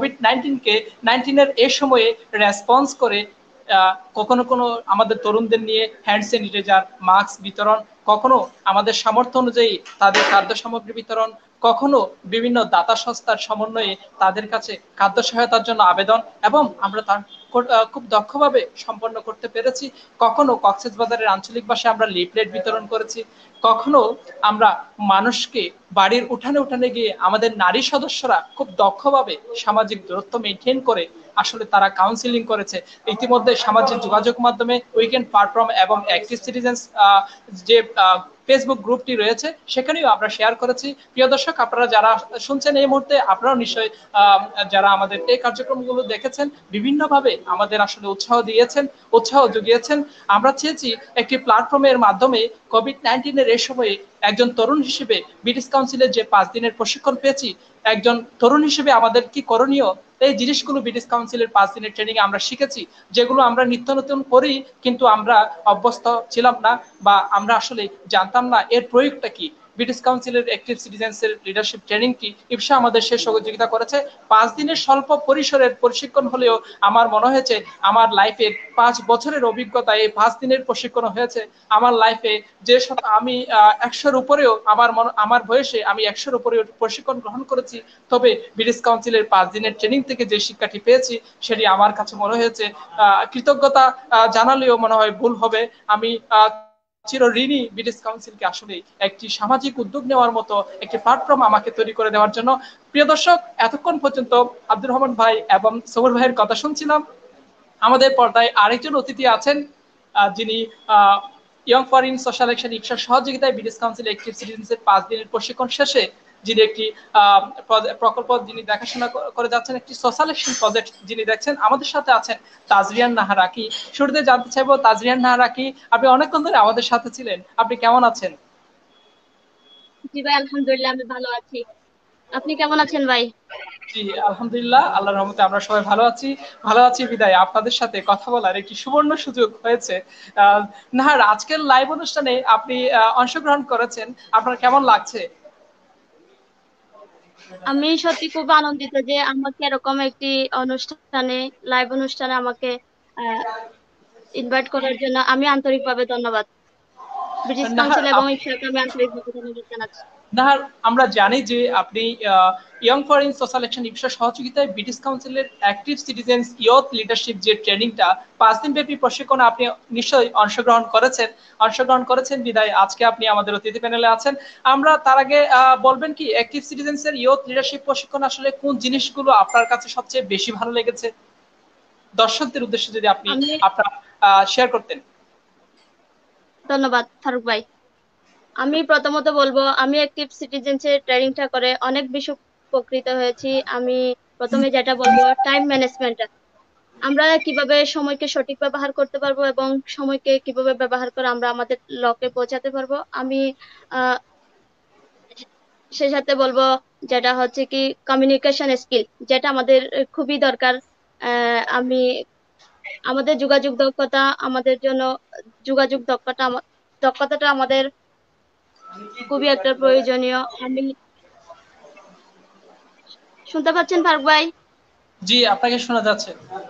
কোভিড-19 এই সময়ে রেসপন্স করে কখনো কোনো আমাদের তরুণদের নিয়ে হ্যান্ড স্যানিটাইজার, মাস্ক বিতরণ, কখনো আমাদের সামর্থ্য অনুযায়ী তাদের খাদ্য সামগ্রী বিতরণ, কখনো বিভিন্ন দাতা সংস্থার সমন্বয়ে তাদের কাছে খাদ্য সহায়তার জন্য আবেদন, এবং আমরা তার খুব দক্ষভাবে সম্পন্ন করতে পেরেছি। কখনো কক্সবাজারের আঞ্চলিক ভাষায় আমরা লিফলেট বিতরণ করেছি, কখনো আমরা মানুষকে বাড়ির উঠানে উঠানে গিয়ে আমাদের নারী সদস্যরা খুব দক্ষভাবে সামাজিক দূরত্ব মেনটেন করে আসলে তারা কাউন্সিলিং করেছে। ইতিমধ্যে সামাজিক যোগাযোগ মাধ্যমে উইকেন্ড প্ল্যাটফর্ম এবং অ্যাক্টিভ সিটিজেন্স যে ফেসবুক গ্রুপটি রয়েছে সেখানেও আমরা শেয়ার করেছি। প্রিয় দর্শক, আপনারা যারা শুনছেন এই মুহূর্তে, আপনারাও নিশ্চয়ই যারা আমাদের এই কার্যক্রমগুলো দেখেছেন, বিভিন্নভাবে আমাদের আসলে উৎসাহ জুগিয়েছেন। আমরা চেয়েছি একটি প্ল্যাটফর্মের মাধ্যমে কোভিড-19 এই সময়ে একজন তরুণ হিসেবে ব্রিটিশ কাউন্সিলের যে 5 দিনের প্রশিক্ষণ পেয়েছি, একজন তরুণ হিসেবে আমাদের কি করণীয়, এই জিনিসগুলো ব্রিটিশ কাউন্সিলের 5 দিনের ট্রেনিং আমরা শিখেছি, যেগুলো আমরা নিত্য নতুন করি কিন্তু আমরা অভ্যস্ত ছিলাম না বা আমরা আসলে জানতাম না এর প্রয়োগটা কি। ব্রিটিশ কাউন্সিলের অ্যাক্টিভ সিটিজেন্সের লিডারশিপ ট্রেনিংটি ইপসা আমাদের সে সহযোগিতা করেছে। 5 দিনের স্বল্প পরিসরের প্রশিক্ষণ হলেও আমার মনে হয়েছে আমার লাইফের 5 বছরের অভিজ্ঞতা এই 5 দিনের প্রশিক্ষণ হয়েছে আমার লাইফে। যে আমি 100-র উপরেও আমার বয়সে আমি 100-র উপরেও প্রশিক্ষণ গ্রহণ করেছি, তবে ব্রিটিশ কাউন্সিলের 5 দিনের ট্রেনিং থেকে যে শিক্ষাটি পেয়েছি সেটি আমার কাছে মনে হয়েছে কৃতজ্ঞতা জানালেও মনে হয় ভুল হবে। আমি চিরঋণী ব্রিটিশ কাউন্সিলকে আসলে একটি সামাজিক উদ্যোগ নেওয়ার মতো একটি প্ল্যাটফর্ম আমাকে তৈরি করে দেওয়ার জন্য। প্রিয় দর্শক, এতক্ষণ পর্যন্ত আব্দুর রহমান ভাই এবং সবুর ভাইয়ের কথা শুনছিলাম। আমাদের পর্দায় আরেকজন অতিথি আছেন, যিনি ইয়ং ফরেন সোশ্যাল অ্যাকশন ইপসার সহযোগিতায় ব্রিটিশ কাউন্সিল অ্যাক্টিভ সিটিজেন্সের 5 দিনের প্রশিক্ষণ শেষে যিনি একটি প্রকল্প যিনি দেখাশোনা করে যাচ্ছেন, একটি সোশ্যাল অ্যাকশন প্রজেক্ট যিনি দেখছেন। আমাদের সাথে আছেন তাজরিয়ান নাহার আঁকি। শুরুতে জানতে চাইবো, তাজরিয়ান নাহার আঁকি, আপনি অনেকক্ষণ ধরে আমাদের সাথে ছিলেন, আপনি কেমন আছেন? জি ভাই, আলহামদুলিল্লাহ আমি ভালো আছি। আপনি কেমন আছেন ভাই? জি আলহামদুলিল্লাহ, আল্লাহর রহমতে আমরা সবাই ভালো আছি। ভালো আছি বিদায় আপনাদের সাথে কথা বলার একটি সুবর্ণ সুযোগ হয়েছে। নাহার, আজকের লাইভ অনুষ্ঠানে আপনি অংশগ্রহণ করেছেন, আপনার কেমন লাগছে? আমি সত্যি খুব আনন্দিত যে আমাকে এরকম একটি অনুষ্ঠানে, লাইভ অনুষ্ঠানে আমাকে ইনভাইট করার জন্য আমি আন্তরিকভাবে ধন্যবাদ। ব্রিটিশ নাহার, কাউন্সিল এবং ইফসাকে আমি আন্তরিকভাবে ধন্যবাদ জানাচ্ছি। নাহার, আমরা জানি যে আপনি ইয়ং ফরেন সোশ্যাল অ্যাকশন ইপসার সহযোগিতায় ব্রিটিশ কাউন্সিলের অ্যাক্টিভ সিটিজেন্স ইয়থ লিডারশিপ যে ট্রেনিংটা 5 দিন ব্যাপী প্রশিক্ষণে আপনি নিশ্চয়ই অংশগ্রহণ করেছেন বিদায় আজকে আপনি আমাদের অতিথি প্যানেলে আছেন। আমরা তার আগে বলবেন কি, অ্যাক্টিভ সিটিজেন্সের ইয়থ লিডারশিপ প্রশিক্ষণ আসলে কোন জিনিসগুলো আপনার কাছে সবচেয়ে বেশি ভালো লেগেছে? দর্শকদের উদ্দেশ্যে যদি আপনি আপনার শেয়ার করতেন। ধন্যবাদ ফারুক ভাই। আমি প্রথমত বলবো, আমি অ্যাক্টিভ সিটিজেন্সের ট্রেনিংটা করে অনেক বেশি উপকৃত হয়েছি। আমি প্রথমে যেটা বলবো, টাইম ম্যানেজমেন্ট। আমরা কিভাবে সময়কে সঠিক ব্যবহার করতে পারবো এবং সময়কে কিভাবে ব্যবহার করে আমরা আমাদের লক্ষ্যে পৌঁছাতে পারবো। আমি সেই সাথে বলবো যেটা হচ্ছে কি কমিউনিকেশন স্কিল, যেটা আমাদের খুবই দরকার। আমি আমাদের যোগাযোগ দক্ষতা, আমাদের জন্য যোগাযোগ দক্ষতাটা আমাদের খুবই একটা প্রয়োজনীয়। আমি শুনতে পাচ্ছেন ফারুক ভাই? জি, আপনাকে শোনা যাচ্ছে।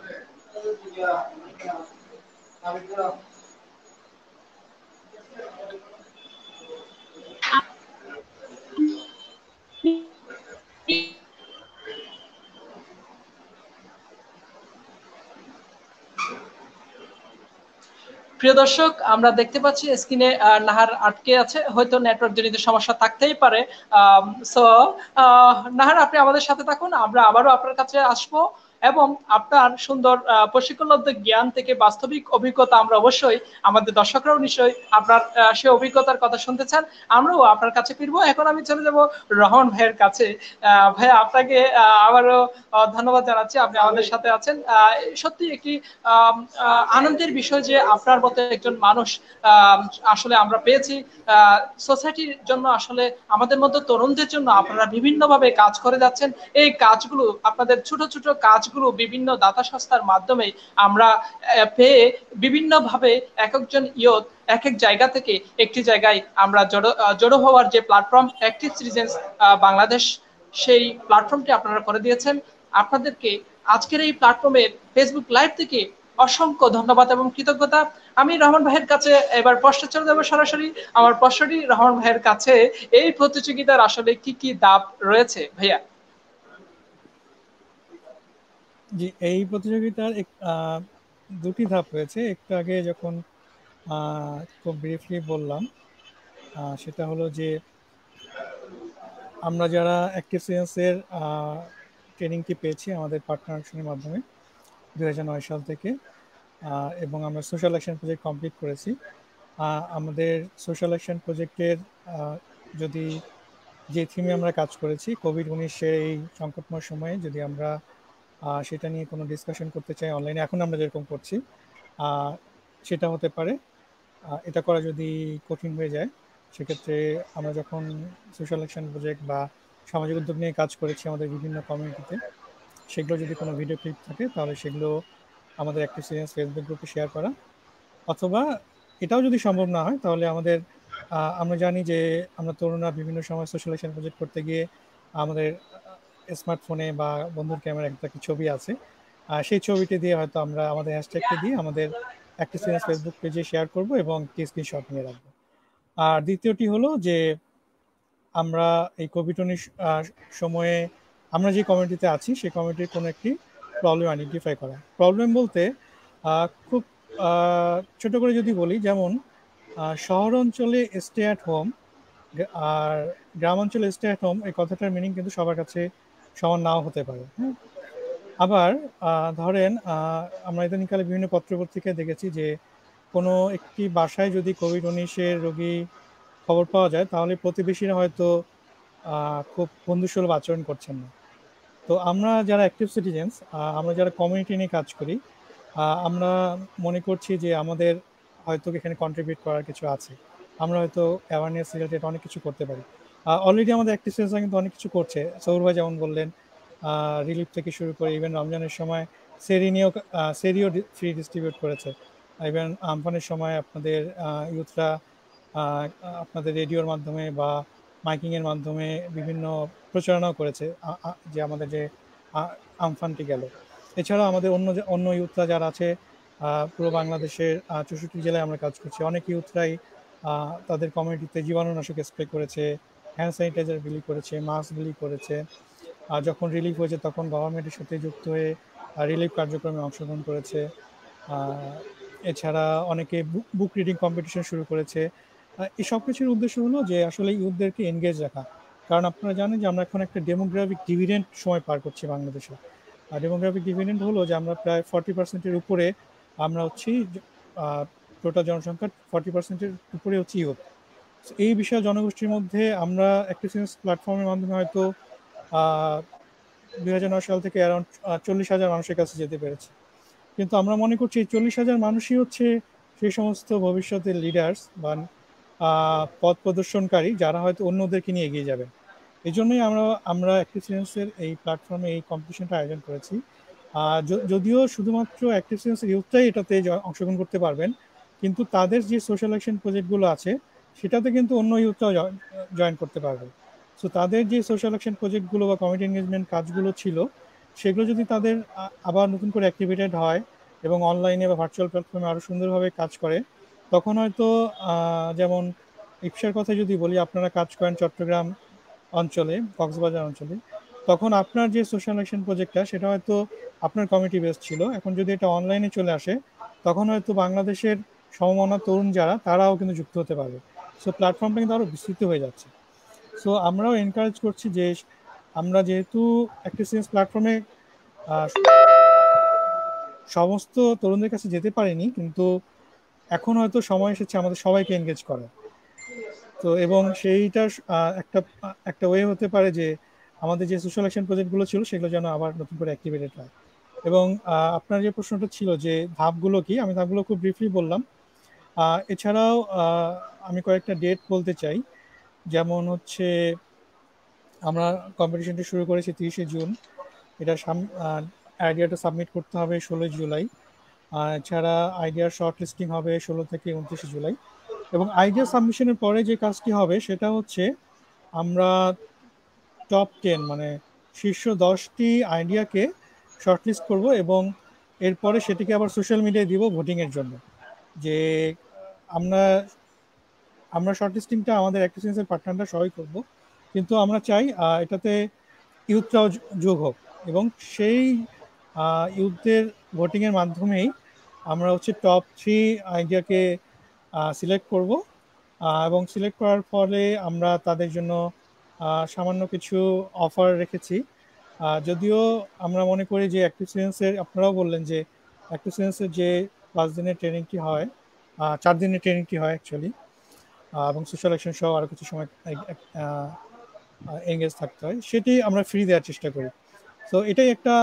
প্রিয় দর্শক, আমরা দেখতে পাচ্ছি স্ক্রিনে নাহার আটকে আছে, হয়তো নেটওয়ার্ক জনিত সমস্যা থাকতেই পারে। সো নাহার, আপনি আমাদের সাথে থাকুন, আমরা আবারও আপনার কাছে আসবো এবং আপনার সুন্দর প্রশিক্ষণলব্ধ জ্ঞান থেকে বাস্তবিক অভিজ্ঞতা আমরা অবশ্যই, আমাদের দর্শকরাও নিশ্চয়ই আপনার সে অভিজ্ঞতার কথা শুনতে চান। আমরাও আপনার কাছে ফিরবো। এখন আমি চলে যাব রহমান ভাইয়ের কাছে। ভাই, আপনাকে আবারও ধন্যবাদ জানাচ্ছি, আপনি আমাদের সাথে আছেন। সত্যি একটি আনন্দের বিষয় যে আপনার মতো একজন মানুষ আসলে আমরা পেয়েছি। সোসাইটির জন্য, আসলে আমাদের মতো তরুণদের জন্য আপনারা বিভিন্নভাবে কাজ করে যাচ্ছেন। এই কাজগুলো, আপনাদের ছোট ছোট কাজগুলো বিভিন্ন দাতা সংস্থার মাধ্যমে আমরা পেয়ে বিভিন্নভাবে এক একজন ইয়ত এক এক জায়গা থেকে একটি জায়গায় আমরা জড়ো হওয়ার যে প্ল্যাটফর্ম অ্যাক্টিভ সিটিজেন্স বাংলাদেশ, সেই প্ল্যাটফর্মটি আপনারা করে দিয়েছেন। আপনাদেরকে আজকের এই প্ল্যাটফর্মের ফেসবুক লাইভ থেকে অসংখ্য ধন্যবাদ এবং কৃতজ্ঞতা। আমি রহমান ভাইয়ের কাছে এবার প্রশ্ন চলে যাবো সরাসরি। আমার প্রশ্নটি রহমান ভাইয়ের কাছে, এই প্রতিযোগিতার আসলে কি কি ধাপ রয়েছে ভাইয়া? জি, এই প্রতিযোগিতার দুটি ধাপ রয়েছে। একটু আগে যখন খুব ব্রিফলি বললাম, সেটা হলো যে আমরা যারা অ্যাক্টিভ সিটিজেন্সের ট্রেনিংটি পেয়েছি আমাদের পার্টনারশিপের মাধ্যমে 2009 সাল থেকে, এবং আমরা সোশ্যাল অ্যাকশন প্রজেক্ট কমপ্লিট করেছি। আমাদের সোশ্যাল অ্যাকশন প্রজেক্টের যদি যে থিমে আমরা কাজ করেছি, কোভিড-19 এই সংকটময় সময়ে যদি আমরা সেটা নিয়ে কোনো ডিসকাশন করতে চাই অনলাইনে, এখন আমরা যেরকম করছি, সেটা হতে পারে। এটা করা যদি কঠিন হয়ে যায়, সেক্ষেত্রে আমরা যখন সোশ্যাল অ্যাকশন প্রজেক্ট বা সামাজিক উদ্যোগ নিয়ে কাজ করেছি আমাদের বিভিন্ন কমিউনিটিতে, সেগুলো যদি কোনো ভিডিও ক্লিপ থাকে তাহলে সেগুলো আমাদের অ্যাক্টিভ সিটিজেন্স ফেসবুক গ্রুপে শেয়ার করা। অথবা এটাও যদি সম্ভব না হয় তাহলে আমরা জানি যে আমরা তরুণরা বিভিন্ন সময় সোশ্যাল অ্যাকশন প্রজেক্ট করতে গিয়ে আমাদের স্মার্টফোনে বা বন্ধুর ক্যামেরা একটা ছবি আছে, সেই ছবিটি দিয়ে হয়তো আমরা আমাদের হ্যাশট্যাগটি দিয়ে আমাদের অ্যাক্টিভ সিটিজেন্স ফেসবুক পেজে শেয়ার করব এবং স্ক্রিনশট নিয়ে রাখবো। আর দ্বিতীয়টি হলো যে আমরা এই কোভিড-19 সময়ে আমরা যে কমিউনিটিতে আছি সেই কমিউনিটির কোনো একটি প্রবলেম আইডেন্টিফাই করা। প্রবলেম বলতে খুব ছোট করে যদি বলি, যেমন শহর অঞ্চলে স্টে অ্যাট হোম আর গ্রাম অঞ্চলে স্টে অ্যাট হোম এই কথাটার মিনিং কিন্তু সবার কাছে সমান নাও হতে পারে। হ্যাঁ, আবার ধরেন আমরা ইদানিংকালে বিভিন্ন পত্রপত্রিকায় দেখেছি যে কোনো একটি বাসায় যদি কোভিড-19 রোগী খবর পাওয়া যায় তাহলে প্রতিবেশীরা হয়তো খুব বন্ধুসুলভ আচরণ করছেন না। তো আমরা যারা অ্যাক্টিভ সিটিজেন্স, আমরা যারা কমিউনিটি নিয়ে কাজ করি, আমরা মনে করছি যে আমাদের হয়তো এখানে কন্ট্রিবিউট করার কিছু আছে। আমরা হয়তো অ্যাওয়ারনেস রিলেটেড অনেক কিছু করতে পারি। অলরেডি আমাদের অ্যাক্টিভ সিটিজেন্সরা কিন্তু অনেক কিছু করছে। সৌর ভাই যেমন বললেন, রিলিফ থেকে শুরু করে ইভেন রমজানের সময় সেরিও ফ্রি ডিস্ট্রিবিউট করেছে। ইভেন আমফানের সময় আপনাদের ইউথরা আপনাদের রেডিওর মাধ্যমে বা মাইকিংয়ের মাধ্যমে বিভিন্ন প্রচারণাও করেছে যে আমাদের যে আমফানটি গেল। এছাড়াও আমাদের অন্য ইউথরা যারা আছে পুরো বাংলাদেশের 64 জেলায় আমরা কাজ করছি। অনেক ইউথরাই তাদের কমিউনিটিতে জীবাণুনাশক স্প্রে করেছে, হ্যান্ড স্যানিটাইজার বিলি করেছে, মাস্ক বিলি করেছে। যখন রিলিফ হয়েছে তখন গভর্নমেন্টের সাথে যুক্ত হয়ে রিলিফ কার্যক্রমে অংশগ্রহণ করেছে। এছাড়া অনেকে বুক রিডিং কম্পিটিশন শুরু করেছে। এই সব কিছুর উদ্দেশ্য হলো যে আসলে ইউথদেরকে এনগেজ রাখা। কারণ আপনারা জানেন যে আমরা এখন একটা ডেমোগ্রাফিক ডিভিডেন্ড সময় পার করছি বাংলাদেশে। আর ডেমোগ্রাফিক ডিভিডেন্ড হলো যে আমরা প্রায় 40%-এর উপরে আমরা হচ্ছি টোটাল জনসংখ্যার 40%-এর উপরে হচ্ছে ইউথ। এই বিশাল জনগোষ্ঠীর মধ্যে আমরা অ্যাক্টিভ সিটিজেন্স প্ল্যাটফর্মের মাধ্যমে হয়তো 2009 সাল থেকে অ্যারাউন্ড 40,000 মানুষের কাছে যেতে পেরেছি। কিন্তু আমরা মনে করছি এই 40,000 মানুষই হচ্ছে সেই সমস্ত ভবিষ্যতের লিডার্স বা পথ প্রদর্শনকারী যারা হয়তো অন্যদেরকে নিয়ে এগিয়ে যাবে। এই জন্যই আমরা অ্যাক্টিভ সিটিজেন্সের এই প্ল্যাটফর্মে এই কম্পিটিশনটা আয়োজন করেছি। যদিও শুধুমাত্র অ্যাক্টিভ সিটিজেন্সের ইউথটাই এটাতে অংশগ্রহণ করতে পারবেন, কিন্তু তাদের যে সোশ্যাল অ্যাকশন প্রজেক্টগুলো আছে সেটাতে কিন্তু অন্য ইউথরাও জয়েন করতে পারবে। সো তাদের যে সোশ্যাল অ্যাকশন প্রজেক্টগুলো বা কমিউনিটি এনগেজমেন্ট কাজগুলো ছিল সেগুলো যদি তাদের আবার নতুন করে অ্যাক্টিভেটেড হয় এবং অনলাইনে বা ভার্চুয়াল প্ল্যাটফর্মে আরও সুন্দরভাবে কাজ করে, তখন হয়তো যেমন ইফসার কথা যদি বলি, আপনারা কাজ করেন চট্টগ্রাম অঞ্চলে, কক্সবাজার অঞ্চলে, তখন আপনার যে সোশ্যাল অ্যাকশন প্রজেক্টটা সেটা হয়তো আপনার কমিটি বেস ছিল। এখন যদি এটা অনলাইনে চলে আসে তখন হয়তো বাংলাদেশের সমমনা তরুণ যারা তারাও কিন্তু যুক্ত হতে পারবে। সো প্ল্যাটফর্মটা কিন্তু আরও বিস্তৃত হয়ে যাচ্ছে। সো আমরাও এনকারেজ করছি যে আমরা যেহেতু অ্যাক্টিভ সিটিজেন্স প্ল্যাটফর্মে সমস্ত তরুণদের কাছে যেতে পারিনি, কিন্তু এখন হয়তো সময় এসেছে আমাদের সবাইকে এনগেজ করার। তো এবং সেইটার একটা ওয়ে হতে পারে যে আমাদের যে সোশ্যাল অ্যাকশন প্রজেক্টগুলো ছিল সেগুলো যেন আবার নতুন করে অ্যাক্টিভেটেড হয়। এবং আপনার যে প্রশ্নটা ছিল যে ধাপগুলো কি, আমি ধাপগুলো খুব ব্রিফলি বললাম। এছাড়াও আমি কয়েকটা ডেট বলতে চাই। যেমন হচ্ছে আমরা কম্পিটিশনটি শুরু করেছি 30শে জুন। এটা আইডিয়াটা সাবমিট করতে হবে 16 জুলাই। এছাড়া আইডিয়ার শর্ট লিস্টিং হবে 16 থেকে 29 জুলাই। এবং আইডিয়া সাবমিশনের পরে যে কাজটি হবে সেটা হচ্ছে আমরা টপ 10 মানে শীর্ষ 10টি আইডিয়াকে শর্টলিস্ট করব এবং এরপরে সেটিকে আবার সোশ্যাল মিডিয়ায় দিব ভোটিংয়ের জন্য। যে আমরা শর্টলিস্টিংটা আমাদের অ্যাক্টিভ সিটিজেন্সের পার্টনাররা সবাই করব, কিন্তু আমরা চাই এটাতে ইউথরাও যোগ হোক এবং সেই ইউথদের ভোটিংয়ের মাধ্যমেই আমরা হচ্ছে টপ 3 আইডিয়াকে সিলেক্ট করব। এবং সিলেক্ট করার ফলে আমরা তাদের জন্য সামান্য কিছু অফার রেখেছি। যদিও আমরা মনে করি যে অ্যাক্টিভ সিটিজেন্সের, আপনারাও বললেন যে অ্যাক্টিভ সিটিজেন্সের যে 5 দিনের ট্রেনিংটি হয়, 4 দিনের ট্রেনিংটি হয় অ্যাকচুয়ালি, এবং সোশ্যাল অ্যাকশন সহ আরও কিছু সময় এঙ্গেজ থাকতে হয়, সেটি আমরা ফ্রি দেওয়ার চেষ্টা করি। তো এটাই একটা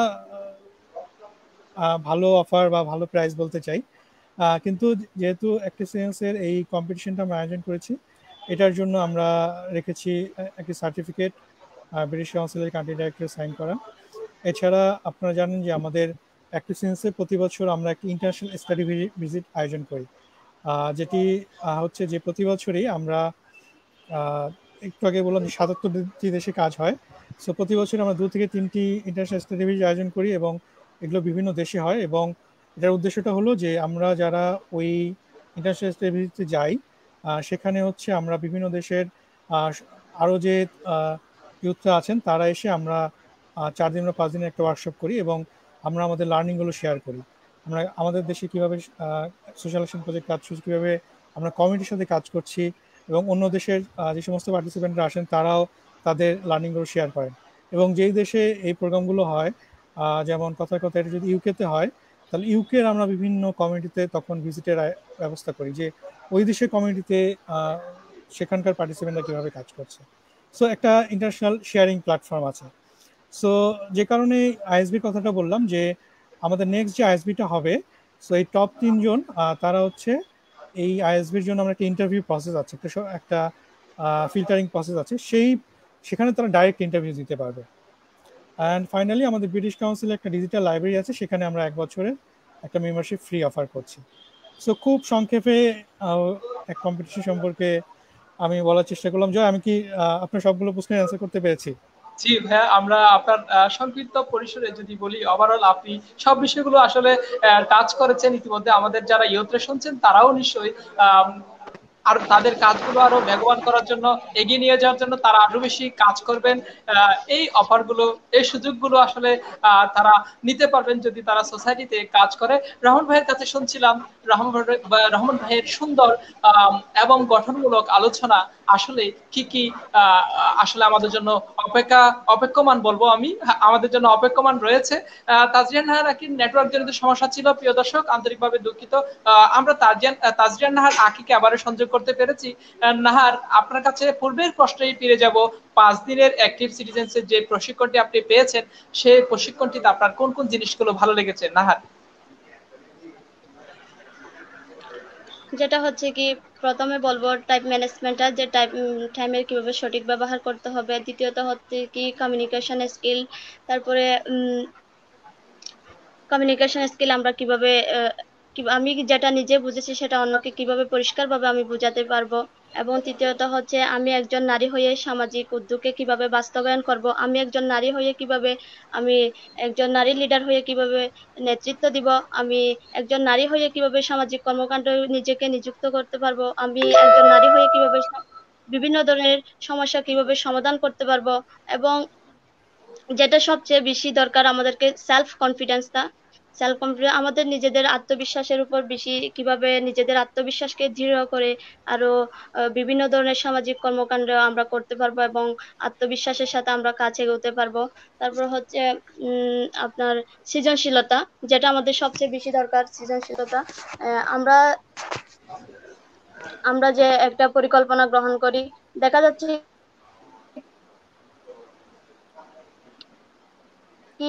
ভালো অফার বা ভালো প্রাইস বলতে চাই। কিন্তু যেহেতু অ্যাক্টিভ সিটিজেন্সের এই কম্পিটিশনটা আমরা আয়োজন করেছি, এটার জন্য আমরা রেখেছি একটি সার্টিফিকেট ব্রিটিশ কাউন্সিলের কান্ট্রি ডাইরেক্টর সাইন করা। এছাড়া আপনারা জানেন যে আমাদের অ্যাক্টিভ সিটিজেন্সে প্রতি বছর আমরা একটি ইন্টারন্যাশনাল স্টাডি ভিজিট আয়োজন করি, যেটি হচ্ছে যে প্রতি বছরই আমরা একটু আগে বললাম যে 77টি দেশে কাজ হয়। সো প্রতি বছর আমরা 2 থেকে 3টি ইন্টারন্যাশনাল স্টাডি ভিজিট আয়োজন করি এবং এগুলো বিভিন্ন দেশে হয়। এবং এটার উদ্দেশ্যটা হলো যে আমরা যারা ওই ইন্টারন্যাশনাল স্টাডি ভিজিটে যাই সেখানে হচ্ছে আমরা বিভিন্ন দেশের আরও যে ইউথরা আছেন তারা এসে আমরা 4 দিন বা 5 দিনের একটা ওয়ার্কশপ করি এবং আমরা আমাদের লার্নিংগুলো শেয়ার করি। আমরা আমাদের দেশে কীভাবে সোশ্যাল অ্যাকশন প্রজেক্ট কাজ করছে, কীভাবে আমরা কমিউনিটির সাথে কাজ করছি এবং অন্য দেশের যে সমস্ত পার্টিসিপেন্টরা আসেন তারাও তাদের লার্নিংগুলো শেয়ার করেন। এবং যেই দেশে এই প্রোগ্রামগুলো হয়, যেমন কথায় কথায় যদি ইউকেতে হয়, তাহলে ইউকের আমরা বিভিন্ন কমিউনিটিতে তখন ভিজিটের ব্যবস্থা করি, যে ওই দেশের কমিউনিটিতে সেখানকার পার্টিসিপেন্টরা কীভাবে কাজ করছে। সো একটা ইন্টারন্যাশনাল শেয়ারিং প্ল্যাটফর্ম আছে। সো যে কারণে আইএসবির কথাটা বললাম যে আমাদের নেক্সট যে আইএসবিটা হবে, সো এই টপ 3 জন তারা হচ্ছে এই আইএসবির জন্য আমরা একটা ইন্টারভিউ প্রসেস আছে, একটা ফিল্টারিং প্রসেস আছে, সেখানে তারা ডাইরেক্ট ইন্টারভিউ দিতে পারবে। অ্যান্ড ফাইনালি আমাদের ব্রিটিশ কাউন্সিলে একটা ডিজিটাল লাইব্রেরি আছে, সেখানে আমরা 1 বছরের একটা মেম্বারশিপ ফ্রি অফার করছি। সো খুব সংক্ষেপে এক কম্পিটিশন সম্পর্কে আমি বলার চেষ্টা করলাম। জয়, আমি কি আপনার সবগুলো প্রশ্নের অ্যান্সার করতে পেরেছি? জি ভাইয়া, আমরা আপনার সংক্ষিপ্ত পরিসরে যদি বলি, ওভারঅল আপনি সব বিষয়গুলো আসলে টাচ করেছেন ইতিমধ্যে। আমাদের যারা ইয়ত্রে শুনছেন তারাও নিশ্চয়ই আর তাদের কাজগুলো আরো বেগবান করার জন্য, এগিয়ে নিয়ে যাওয়ার জন্য তারা আরো বেশি কাজ করবেন। এই অফারগুলো, এই সুযোগগুলো আসলে তারা নিতে পারবেন যদি তারা সোসাইটিতে কাজ করে। রহমান ভাইয়ের কাছে শুনছিলাম, রহমান ভাইয়ের সুন্দর এবং গঠনমূলক আলোচনা আসলে কি কি আসলে আমাদের জন্য অপেক্ষমান বলবো আমি, আমাদের জন্য অপেক্ষমান রয়েছে। তাজরিয়ান নাহার আকির নেটওয়ার্ক জনিত সমস্যা ছিল, প্রিয় দর্শক আন্তরিকভাবে দুঃখিত। আমরা তাজরিয়ান নাহার আকিকে আবারও সংযোগ করতে পেরেছি। নাহার, আপনার কাছে পূর্বের প্রশ্নেই ফিরে যাব। 5 দিনের অ্যাক্টিভ সিটিজেন্সের যে প্রশিক্ষণটি আপনি পেয়েছেন, সেই প্রশিক্ষণটিতে আপনার কোন কোন জিনিসগুলো ভালো লেগেছে নাহার? যেটা হচ্ছে কি, প্রথমে বলবো টাইম ম্যানেজমেন্টটা, যে টাইমের কিভাবে সঠিক ব্যবহার করতে হবে। দ্বিতীয়ত হচ্ছে কি কমিউনিকেশন স্কিল। তারপরে কমিউনিকেশন স্কিল আমরা কিভাবে আমি যেটা নিজে বুঝেছি সেটা অন্যকে কিভাবে পরিষ্কারভাবে আমি বোঝাতে পারবো। এবং তৃতীয়ত হচ্ছে আমি একজন নারী হয়ে সামাজিক উদ্যোগকে কিভাবে বাস্তবায়ন করব। আমি একজন নারী হয়ে কিভাবে, আমি একজন নারী লিডার হয়ে কিভাবে নেতৃত্ব দিব। আমি একজন নারী হয়ে কিভাবে সামাজিক কর্মকাণ্ড নিজেকে নিযুক্ত করতে পারবো। আমি একজন নারী হয়ে কিভাবে বিভিন্ন ধরনের সমস্যা কিভাবে সমাধান করতে পারবো। এবং যেটা সবচেয়ে বেশি দরকার আমাদেরকে সেলফ কনফিডেন্সটা, আমাদের নিজেদের আত্মবিশ্বাসের উপর বেশি, কিভাবে নিজেদের আত্মবিশ্বাসকে দৃঢ় করে আরো বিভিন্ন ধরনের সামাজিক কর্মকাণ্ড আমরা করতে পারবো এবং আত্মবিশ্বাসের সাথে আমরা কাছে এগোতে পারবো। তারপর হচ্ছে আপনার সৃজনশীলতা, যেটা আমাদের সবচেয়ে বেশি দরকার, সৃজনশীলতা। আমরা যে একটা পরিকল্পনা গ্রহণ করি, দেখা যাচ্ছে কি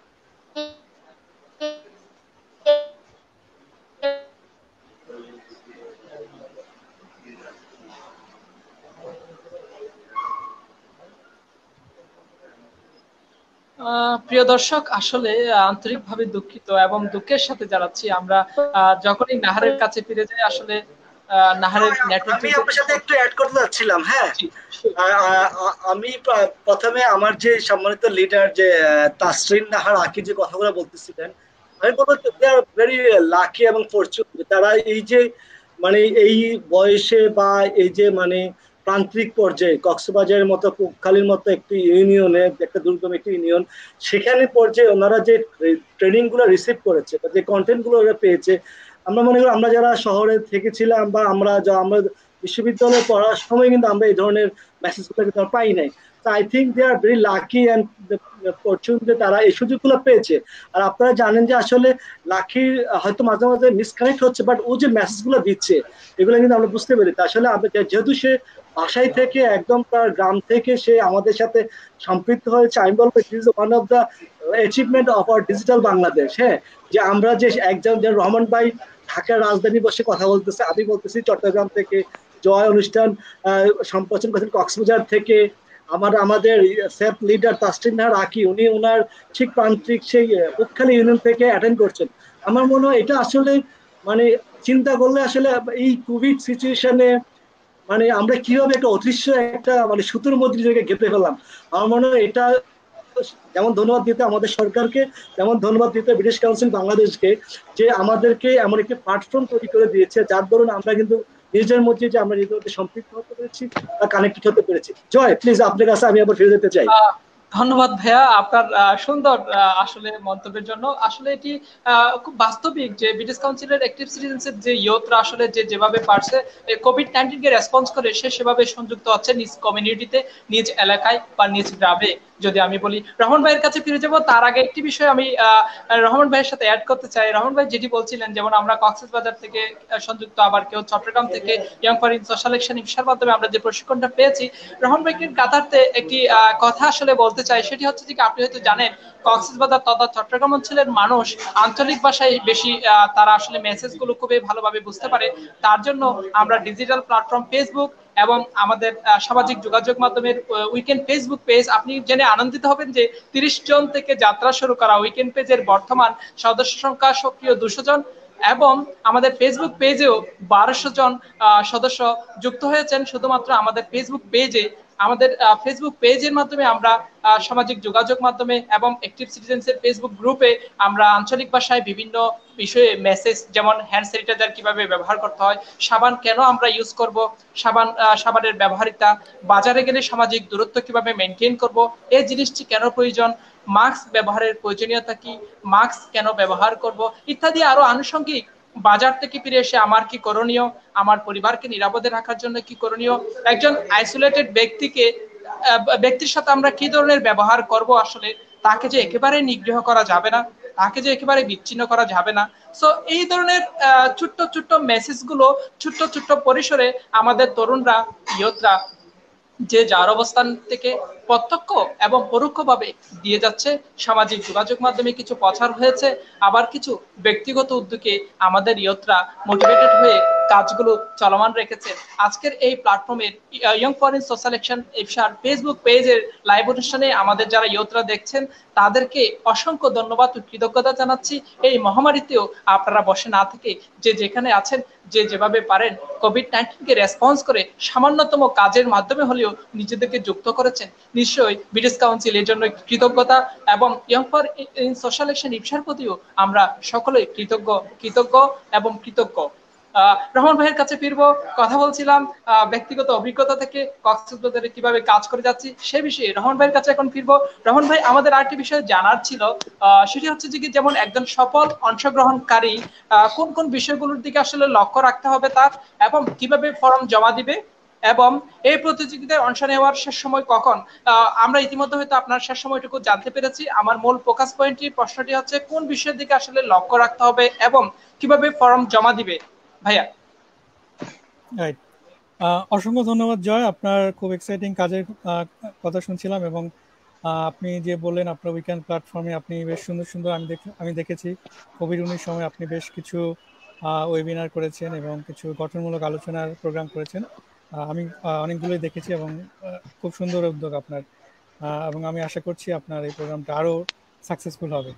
প্রিয় দর্শক, আসলে আন্তরিকভাবে দুঃখিত এবং দুঃখের সাথে জানাচ্ছি, আমরা যখনই নাহারের কাছে ফিরে যাই আসলে নাহারের নেটওয়ার্ক। আমি আপনার সাথে একটু অ্যাড করতে যাচ্ছিলাম। হ্যাঁ, আমি প্রথমে আমার যে সম্মানিত লিডার যে তাসরিন নাহার আকি যে কথাগুলো বলতেছিলেন, আমি বলবো দে আর ভেরি লাকি এবং ফরচুন। তারা এই যে মানে এই বয়সে বা এই যে মানে প্রান্তিক পর্যায়ে কক্সবাজারের মতো, কুকখালীর মতো একটি ইউনিয়নে, একটা দুর্গম একটি ইউনিয়ন, সেখানে পর্যায়ে ওনারা যে ট্রেনিং গুলো রিসিভ করেছে, যে কন্টেন্ট গুলো ওরা পেয়েছে, আমরা মনে করি আমরা যারা শহরে থেকেছিলাম বা আমরা বিশ্ববিদ্যালয়ে পড়ার সময় কিন্তু আমরা এই ধরনের মেসেজ গুলো কিন্তু পাই নাই। I think they are very lucky and fortune যে তারা এই সুযোগগুলো পেয়েছে। আর আপনারা জানেন যে আসলে লাকির হয়তো মাঝে মাঝে মিসকানেক্ট হচ্ছে, বাট ও যে মেসেজ গুলো দিচ্ছে এগুলো কিন্তু আমরা বুঝতে পেরেছি। আসলে যেহেতু সে বাসায় থেকে একদম তার গ্রাম থেকে সে আমাদের সাথে সম্পৃক্ত হয়েছে, আমি বলবো it is one of the achievement of our digital Bangladesh. হ্যাঁ, যে আমরা যে একজন যে রহমান ভাই ঢাকার রাজধানী বসে কথা বলতেছে, আমি বলতেছি চট্টগ্রাম থেকে, জয় অনুষ্ঠান সম্প্রচার করেছেন কক্সবাজার থেকে, আমাদের সেফ লিডার তাসরিন নাহার আকি, উনি ওনার ঠিক প্রান্তিক সেই কুকখালী ইউনিয়ন থেকে অ্যাটেন্ড করছেন। আমার মনে হয় এটা আসলে মানে চিন্তা করলে আসলে এই কোভিড সিচুয়েশনে মানে আমরা কিভাবে একটা অদৃশ্য একটা মানে সুতোর মধ্যে নিজেকে গেঁথে ফেললাম। আমার মনে হয় এটা যেমন ধন্যবাদ দিতে আমাদের সরকারকে, তেমন ধন্যবাদ দিতে ব্রিটিশ কাউন্সিল বাংলাদেশকে, যে আমাদেরকে এমন একটি প্ল্যাটফর্ম তৈরি করে দিয়েছে যার দরুন আমরা কিন্তু নিজের মধ্যে যে আমরা নিজেদের মধ্যে সম্পৃক্ত হতে পেরেছি বা কানেক্টেড হতে পেরেছি। জয়, প্লিজ আপনার কাছে আমি আবার ফিরে যেতে চাই। ধন্যবাদ ভাইয়া আপনার সুন্দর আসলে মন্তব্যের জন্য। আসলে এটি খুব বাস্তবিক যে ব্রিটিশ কাউন্সিলের অ্যাক্টিভ সিটিজেনশিপ যে ইয়ুথরা আসলে যেভাবে পারছে কোভিড-19 কে রেসপন্স করে সে সেভাবে সংযুক্ত হচ্ছে নিজ কমিউনিটিতে, নিজ এলাকায় বা নিজ গ্রামে। যদি আমি বলি রহমান ভাইয়ের কাছে ফিরে যাব, তার আগে একটি বিষয় আমি রহমান ভাইয়ের সাথে অ্যাড করতে চাই। রহমান ভাই যেটি বলছিলেন, যেমন আমরা কক্সবাজার থেকে সংযুক্ত, আবার কেউ চট্টগ্রাম থেকে young for in social action ইফসার মাধ্যমে আমরা যে প্রশিক্ষণটা পেয়েছি, রহমান ভাইকে কাতারতে একটি কথা আসলে বলতে চাই। সেটি হচ্ছে যে আপনি হয়তো জানেন কক্সবাজার তথা চট্টগ্রাম অঞ্চলের মানুষ আঞ্চলিক ভাষায় বেশি তারা আসলে মেসেজ গুলো খুবই ভালোভাবে বুঝতে পারে। তার জন্য আমরা ডিজিটাল প্ল্যাটফর্ম ফেসবুক এবং আমাদের সামাজিক যোগাযোগ মাধ্যমের উইকেন্ড ফেসবুক পেজ, আপনি জেনে আনন্দিত হবেন যে 30 জন থেকে যাত্রা শুরু করা উইকেন্ড পেজের বর্তমান সদস্য সংখ্যা সক্রিয় 200 জন, এবং আমাদের ফেসবুক পেজেও 1200 জন সদস্য যুক্ত হয়েছেন শুধুমাত্র আমাদের ফেসবুক পেজে। আমাদের ফেসবুক পেজের মাধ্যমে আমরা সামাজিক যোগাযোগ মাধ্যমে এবং অ্যাক্টিভ সিটিজেন্সের ফেসবুক গ্রুপে আমরা আঞ্চলিক ভাষায় বিভিন্ন বিষয়ে মেসেজ, যেমন হ্যান্ড স্যানিটাইজার কিভাবে ব্যবহার করতে হয়, সাবান কেন আমরা ইউজ করব, সাবানের ব্যবহারিতা, বাজারে গেলে সামাজিক দূরত্ব কিভাবে মেনটেন করব, এই জিনিসটি কেন প্রয়োজন, মাস্ক ব্যবহারের প্রয়োজনীয়তা কি, মাস্ক কেন ব্যবহার করব, ইত্যাদি আরো আনুষঙ্গিক, বাজার থেকে ফিরে এসে আমার কি করণীয়, আমার পরিবারকে নিরাপদে রাখার জন্য কি করণীয়, একজন আইসোলেটেড ব্যক্তির সাথে আমরা কি ধরনের ব্যবহার করব, আসলে তাকে যে একেবারে নিগ্রহ করা যাবে না, তাকে যে একেবারে বিচ্ছিন্ন করা যাবে না। সো এই ধরনের ছোট্ট ছোট্ট মেসেজ গুলো ছোট্ট ছোট্ট পরিসরে আমাদের তরুণরা, ইয়ুথরা যে যার অবস্থান থেকে প্রত্যক্ষ এবং পরোক্ষভাবে দিয়ে যাচ্ছে। সামাজিক যোগাযোগ মাধ্যমে কিছু প্রচার হয়েছে, আবার কিছু ব্যক্তিগত উদ্যোগে আমাদের ইয়ুথরা মোটিভেটেড হয়ে কাজগুলো চলমান রেখেছে। আজকের এই প্ল্যাটফর্মের young for in social action ইফসার ফেসবুক পেজের লাইভ অনুষ্ঠানে আমাদের যারা ইয়ুথরা দেখছেন তাদেরকে অসংখ্য ধন্যবাদ ও কৃতজ্ঞতা জানাচ্ছি। এই মহামারীতেও আপনারা বসে না থেকে যে যেখানে আছেন, যে যেভাবে পারেন কোভিড-19 কে রেসপন্স করে সামান্যতম কাজের মাধ্যমে হলেও নিজেদেরকে যুক্ত করেছেন। নিশ্চয়ই ব্রিটিশ কাউন্সিল এর জন্য কৃতজ্ঞতা, এবং young for in social action ইফসার প্রতিও আমরা সকলেই কৃতজ্ঞ এবং কৃতজ্ঞ। রহমান ভাইয়ের কাছে ফিরবো। কথা বলছিলাম ব্যক্তিগত অভিজ্ঞতা থেকে কক্সবাজারে কিভাবে কাজ করে যাচ্ছি সে বিষয়ে। রহমান ভাইয়ের কাছে এখন ফিরবো। রহমান ভাই, আমাদের আরেকটি বিষয় জানার ছিল, সেটি হচ্ছে যে যেমন একজন সফল অংশগ্রহণকারী কোন কোন বিষয়গুলোর দিকে আসলে লক্ষ্য রাখতে হবে তার, এবং কিভাবে ফর্ম জমা দিবে, এবং এই প্রতিযোগিতায় অংশ নেওয়ার শেষ সময় কখন। আমরা ইতিমধ্যে হয়তো আপনার শেষ সময়টুকু জানতে পেরেছি। আমার মূল ফোকাস প্রশ্নটি হচ্ছে কোন বিষয়ের দিকে আসলে লক্ষ্য রাখতে হবে এবং কিভাবে ফর্ম জমা দিবে ভাইয়া। রাইট, অসংখ্য ধন্যবাদ জয়। আপনার খুব এক্সাইটিং কাজের কথা শুনছিলাম, এবং আপনি যে বললেন আপনার উইকেন্ড প্ল্যাটফর্মে আপনি বেশ সুন্দর সুন্দর আমি দেখেছি কোভিড-19 সময় আপনি বেশ কিছু ওয়েবিনার করেছেন এবং কিছু গঠনমূলক আলোচনার প্রোগ্রাম করেছেন। আমি অনেকগুলোই দেখেছি এবং খুব সুন্দর উদ্যোগ আপনার, এবং আমি আশা করছি আপনার এই প্রোগ্রামটা আরও সাকসেসফুল হবে।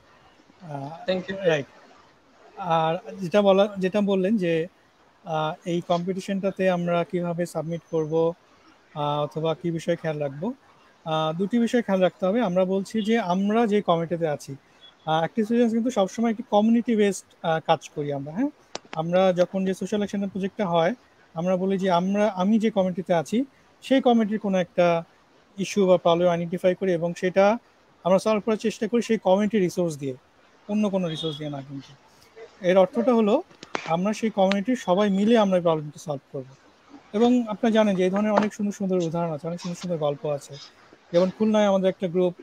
রাইট, আর যেটা বললেন যে এই কম্পিটিশনটাতে আমরা কিভাবে সাবমিট করব অথবা কি বিষয়ে খেয়াল রাখবো, দুটি বিষয় খেয়াল রাখতে হবে। আমরা বলছি যে আমরা যে কমিটিতে আছি, অ্যাক্টিভ সিটিজেন্স কিন্তু সবসময় একটি কমিউনিটি বেসড কাজ করি আমরা। হ্যাঁ, আমরা যখন যে সোশ্যাল অ্যাকশন প্রজেক্টটা হয়, আমরা বলি যে আমি যে কমিটিতে আছি সেই কমিটির কোনো একটা ইস্যু বা প্রবলেম আইডেন্টিফাই করি এবং সেটা আমরা সলভ করার চেষ্টা করি সেই কমিউনিটি রিসোর্স দিয়ে, অন্য কোনো রিসোর্স দিয়ে না। কিন্তু এর অর্থটা হলো আমরা সেই কমিউনিটির সবাই মিলে আমরা এই প্রবলেমটি সলভ করবো। এবং আপনারা জানেন যে এই ধরনের অনেক সুন্দর সুন্দর উদাহরণ আছে, অনেক সুন্দর সুন্দর গল্প আছে। যেমন খুলনায় আমাদের একটা গ্রুপ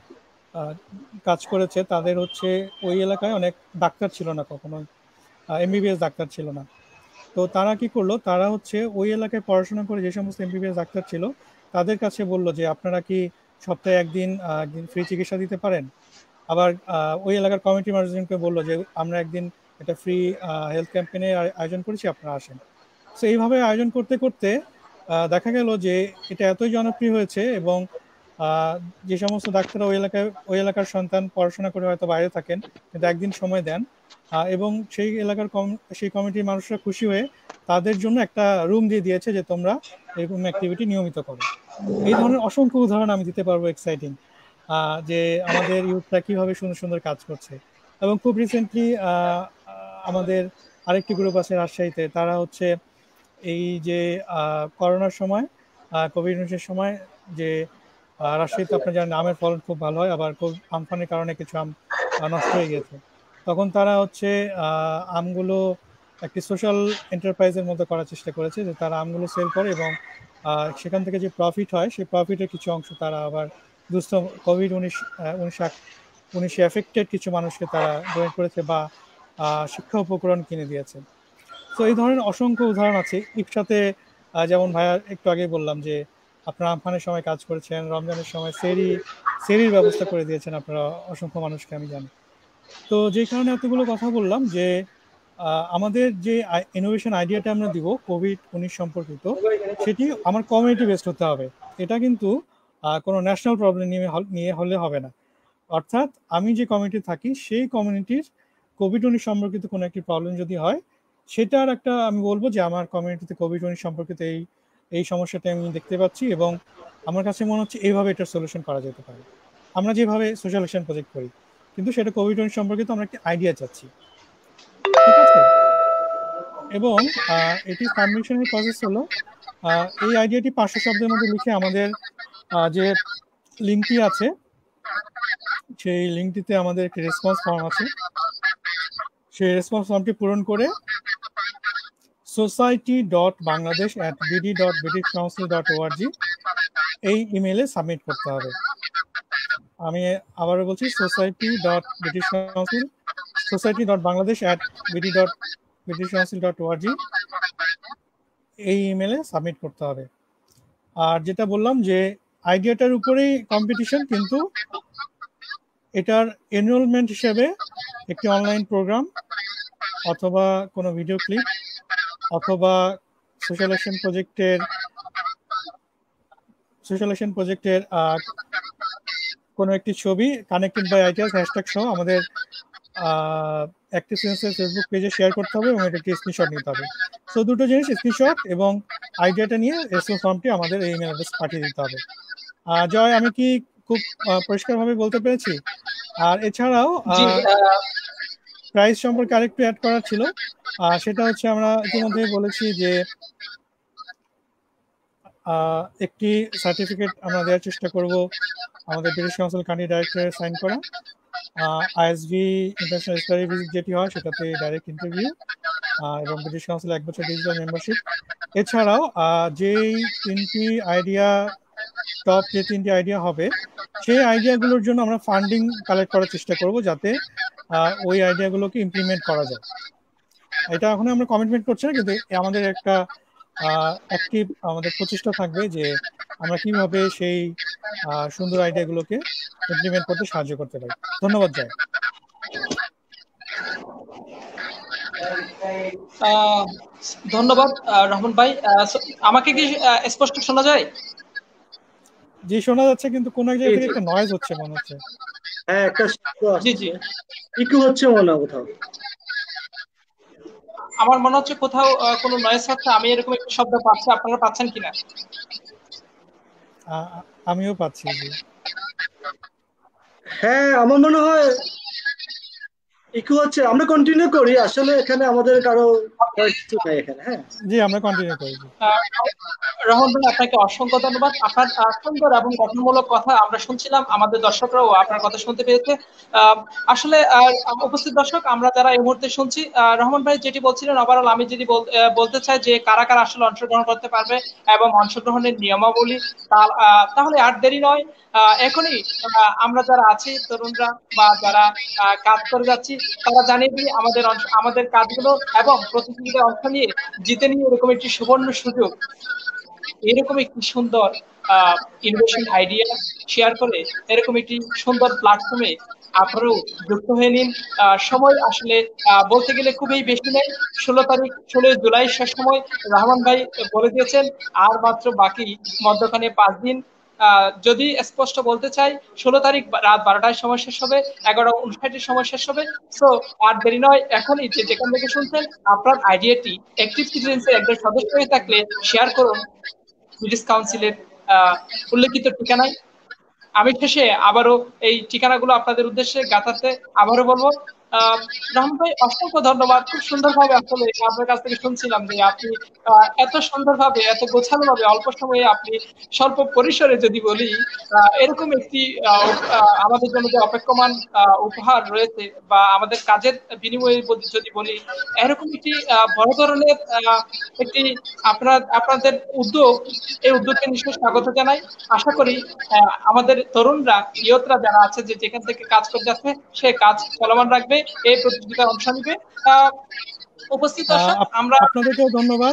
কাজ করেছে, তাদের হচ্ছে ওই এলাকায় অনেক ডাক্তার ছিল না, কখনো এমবিবিএস ডাক্তার ছিল না। তো তারা কি করলো, তারা হচ্ছে ওই এলাকায় পড়াশোনা করে যে সমস্ত এমবিবিএস ডাক্তার ছিল তাদের কাছে বললো যে আপনারা কি সপ্তাহে একদিন ফ্রি চিকিৎসা দিতে পারেন। আবার ওই এলাকার কমিটি মানুষজনকে বললো যে আমরা একদিন একটা ফ্রি হেলথ ক্যাম্পেইনের আয়োজন করেছি, আপনারা আসেন। তো এইভাবে আয়োজন করতে করতে দেখা গেল যে এটা এতই জনপ্রিয় হয়েছে, এবং যে সমস্ত ডাক্তাররা ওই এলাকার সন্তান পড়াশোনা করে হয়তো বাইরে থাকেন কিন্তু একদিন সময় দেন, এবং সেই এলাকার সেই কমিটির মানুষরা খুশি হয়ে তাদের জন্য একটা রুম দিয়ে দিয়েছে যে তোমরা এরকম অ্যাক্টিভিটি নিয়মিত করো। এই ধরনের অসংখ্য উদাহরণ আমি দিতে পারবো এক্সাইটিং, যে আমাদের ইউথরা কিভাবে সুন্দর সুন্দর কাজ করছে। এবং খুব রিসেন্টলি আমাদের আরেকটি গ্রুপ আছে রাজশাহীতে, তারা হচ্ছে এই যে করোনার সময়, কোভিড-19 সময় যে রাজশাহীতে আপনি জানেন আমের ফলন খুব ভালো হয়, আবার খুব আমফানের কারণে কিছু আম নষ্ট হয়ে গেছে। তখন তারা হচ্ছে আমগুলো একটি সোশ্যাল এন্টারপ্রাইজের মতো করার চেষ্টা করেছে, যে তারা আমগুলো সেল করে এবং সেখান থেকে যে প্রফিট হয় সেই প্রফিটের কিছু অংশ তারা আবার দুস্থ কোভিড-19 এফেক্টেড কিছু মানুষকে তারা ডোনেট করেছে বা শিক্ষা উপকরণ কিনে দিয়েছে। তো এই ধরনের অসংখ্য উদাহরণ আছে। ইফসাতে যেমন ভাইয়া একটু আগে বললাম যে আপনারা আমফানের সময় কাজ করেছেন, রমজানের সময় সেরির ব্যবস্থা করে দিয়েছেন আপনারা অসংখ্য মানুষকে, আমি জানি। তো যেই কারণে এতগুলো কথা বললাম যে আমাদের যে ইনোভেশন আইডিয়াটা আমরা দিব কোভিড-19 সম্পর্কিত, সেটি আমার কমিউনিটি বেসড হতে হবে। এটা কিন্তু কোনো ন্যাশনাল প্রবলেম নিয়ে হলে হবে না। অর্থাৎ আমি যে কমিউনিটি থাকি সেই কমিউনিটির কোভিড-19 সম্পর্কিত কোনো একটি প্রবলেম যদি হয়, সেটার একটা আমি বলবো যে আমার কমিউনিটিতে কোভিড-19 সম্পর্কিত এই সমস্যাটা আমি দেখতে পাচ্ছি এবং আমার কাছে মনে হচ্ছে এইভাবে এটার সলিউশন করা যেতে পারে। আমরা যেভাবে সোশ্যাল অ্যাকশন প্রজেক্ট করি, কিন্তু সেটা কোভিড-19 সম্পর্কিত আমরা একটা আইডিয়া চাচ্ছি, ঠিক আছে? এবং এটি সাবমিশনের প্রসেস হলো এই আইডিয়াটি 500 শব্দের মধ্যে লিখে আমাদের যে লিঙ্কটি আছে সেই লিঙ্কটিতে আমাদের একটি রেসপন্স ফর্ম আছে, সেই রেসপন্স ফর্মটি পূরণ করে society.bangladesh@bd.britishcouncil.org এই ইমেইলে সাবমিট করতে হবে। আমি আবারও বলছি society.bangladesh@bd.britishcouncil.org এই ইমেইলে সাবমিট করতে হবে। আর যেটা বললাম যে আইডিয়াটার উপরেই কম্পিটিশন, কিন্তু এটার এনরোলমেন্ট হিসেবে একটি অনলাইন প্রোগ্রাম অথবা কোনো ভিডিও ক্লিপ অথবা সোশ্যাল অ্যাকশন প্রজেক্টের কোনো একটি ছবি কানেক্টেড বাই আইডিয়াস হ্যাশট্যাগ সহ আমাদের অ্যাক্টিভ সেন্সের ফেসবুক পেজে শেয়ার করতে হবে এবং এটা একটি স্ক্রিনশট নিতে হবে। সো দুটো জিনিস, স্ক্রিনশট এবং আইডিয়াটা নিয়ে রেসপন্স ফর্মটি আমাদের এই ইমেল অ্যাড্রেস পাঠিয়ে দিতে হবে। জয়, আমি কি খুব পরিষ্কারভাবে বলতে পেরেছি? আর এছাড়াও প্রাইস সম্পর্কে আরেকটু অ্যাড করার ছিল, সেটা হচ্ছে আমরা ইতিমধ্যে বলেছি যে একটি সার্টিফিকেট আমরা দেওয়ার চেষ্টা করব আমাদের ব্রিটিশ কাউন্সিল কান্ট্রি ডাইরেক্টরের সাইন করা। আইএসভি ইন্টারন্যাশনাল স্টাডি ভিজিট যেটি হয় সেটাতে ডাইরেক্ট ইন্টারভিউ এবং ব্রিটিশ কাউন্সিল 1 বছর ডিজিটাল মেম্বারশিপ। এছাড়াও যেই টপ যে 3টি আইডিয়া হবে সেই আইডিয়াগুলোর জন্য আমরা ফান্ডিং কালেক্ট করার চেষ্টা করব যাতে ওই আইডিয়াগুলোকে ইমপ্লিমেন্ট করা যায়। এটা এখন আমরা কমিটমেন্ট করছি না, কিন্তু আমাদের একটা অ্যাক্টিভ আমাদের প্রচেষ্টা থাকবে যে আমরা কিভাবে সেই সুন্দর আইডিয়াগুলোকে ইমপ্লিমেন্ট করতে সাহায্য করতে পারি। ধন্যবাদ জয়। ধন্যবাদ রহমান ভাই। আমাকে কি স্পষ্ট শোনা যায়? জি শোনা যাচ্ছে, কিন্তু কোন এক জায়গা থেকে একটা নয়েজ হচ্ছে মনে হচ্ছে। হ্যাঁ, একটা শব্দ আসছে, ইকো হচ্ছে মনে হয় কোথাও। আমার মনে হচ্ছে কোথাও কোনো নয়েজ হচ্ছে। আমি এরকম একটা শব্দ পাচ্ছি, আপনারা পাচ্ছেন কিনা? আমিও পাচ্ছি। হ্যাঁ, আমার মনে হয় ইকো হচ্ছে। আমরা কন্টিনিউ করি, আসলে এখানে আমাদের কারো কিছু নাই এখানে। হ্যাঁ জি, আমরা কন্টিনিউ করি। রহমান ভাই, আপনাকে অসংখ্য ধন্যবাদ। আপনার সুন্দর এবং গঠনমূলক কথা আমরা শুনছিলাম, আমাদের দর্শকরাও আপনার কথা শুনতে পেয়েছে। আসলে উপস্থিত দর্শক, আমরা যারা এই মুহূর্তে শুনছি, রহমান ভাই যেটি বলছিলেন ওভারঅল আমি যদি বলতে চাই যে কারা কারা আসলে অংশগ্রহণ করতে পারবে এবং অংশগ্রহণের নিয়মাবলী, তাহলে আর দেরি নয়, এখনই আমরা যারা আছি তরুণরা বা যারা কাজ করে যাচ্ছি তারা জানিয়ে দিই আমাদের কাজগুলো এবং প্রতিযোগিতায় অংশ নিয়ে জিতে নিয়ে এরকম একটি সুবর্ণ সুযোগ, এরকম একটি সুন্দর ইনোভেশন আইডিয়া শেয়ার করে এরকম একটি সুন্দর প্ল্যাটফর্মে আপনারাও যুক্ত হয়ে নিন। সময় আসলে বলতে গেলে খুবই বেশি নেই, 16 জুলাই শেষ সময় রহমান ভাই বলে দিয়েছেন, আর মাত্র বাকি মধ্যখানে 5 দিন। যদি স্পষ্ট বলতে চাই, 16 তারিখ রাত 12টায় সময় শেষ হবে, 11:59 সময় শেষ হবে। সো আর দেরি নয়, এখনই যেখান থেকে শুনছেন আপনার আইডিয়াটি অ্যাক্টিভ সিটিজেন্সের একজন সদস্য হয়ে থাকলে শেয়ার করুন ব্রিটিশ কাউন্সিলের উল্লেখিত ঠিকানায়। আমি শেষে আবারও এই ঠিকানাগুলো আপনাদের উদ্দেশ্যে গাঁথাতে আবারও বলবো, রহমান ভাই অসংখ্য ধন্যবাদ। খুব সুন্দরভাবে আসলে আপনার কাছ থেকে শুনছিলাম যে আপনি এত সুন্দরভাবে এত গোছালো ভাবে অল্প সময়ে আপনি স্বল্প পরিসরে যদি বলি এরকম একটি আমাদের জন্য যে অপেক্ষমান উপহার রয়েছে বা আমাদের কাজের বিনিময়ে যদি বলি এরকম একটি বড় ধরনের একটি আপনাদের উদ্যোগ, এই উদ্যোগকে নিশ্চয়ই স্বাগত জানাই। আশা করি আমাদের তরুণরা ইয়তরা যারা আছে যে যেখান থেকে কাজ করে যাচ্ছে সে কাজ চলমান রাখবে, এই প্রতিযোগিতায় অংশ নিবে। উপস্থিত দর্শক আমরা আপনাদেরকেও ধন্যবাদ,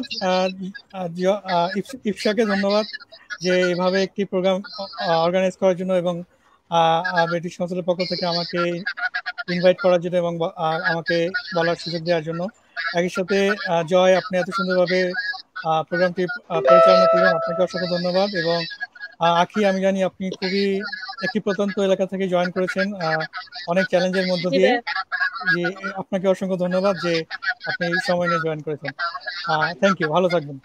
ইফসাকে ধন্যবাদ যে এভাবে একটি প্রোগ্রাম অর্গানাইজ করার জন্য এবং ব্রিটিশ কাউন্সিলের পক্ষ থেকে আমাকে ইনভাইট করার জন্য এবং আমাকে বলার সুযোগ দেওয়ার জন্য। একই সাথে জয়, আপনি এত সুন্দরভাবে প্রোগ্রামটি পরিচালনা করলেন, আপনাকে অসংখ্য ধন্যবাদ। এবং আখি, আমি জানি আপনি খুবই একটি প্রত্যন্ত এলাকা থেকে জয়েন করেছেন অনেক চ্যালেঞ্জের মধ্য দিয়ে। জি, আপনাকে অসংখ্য ধন্যবাদ যে আপনি সময় নিয়ে জয়েন করেছেন। থ্যাংক ইউ, ভালো থাকবেন।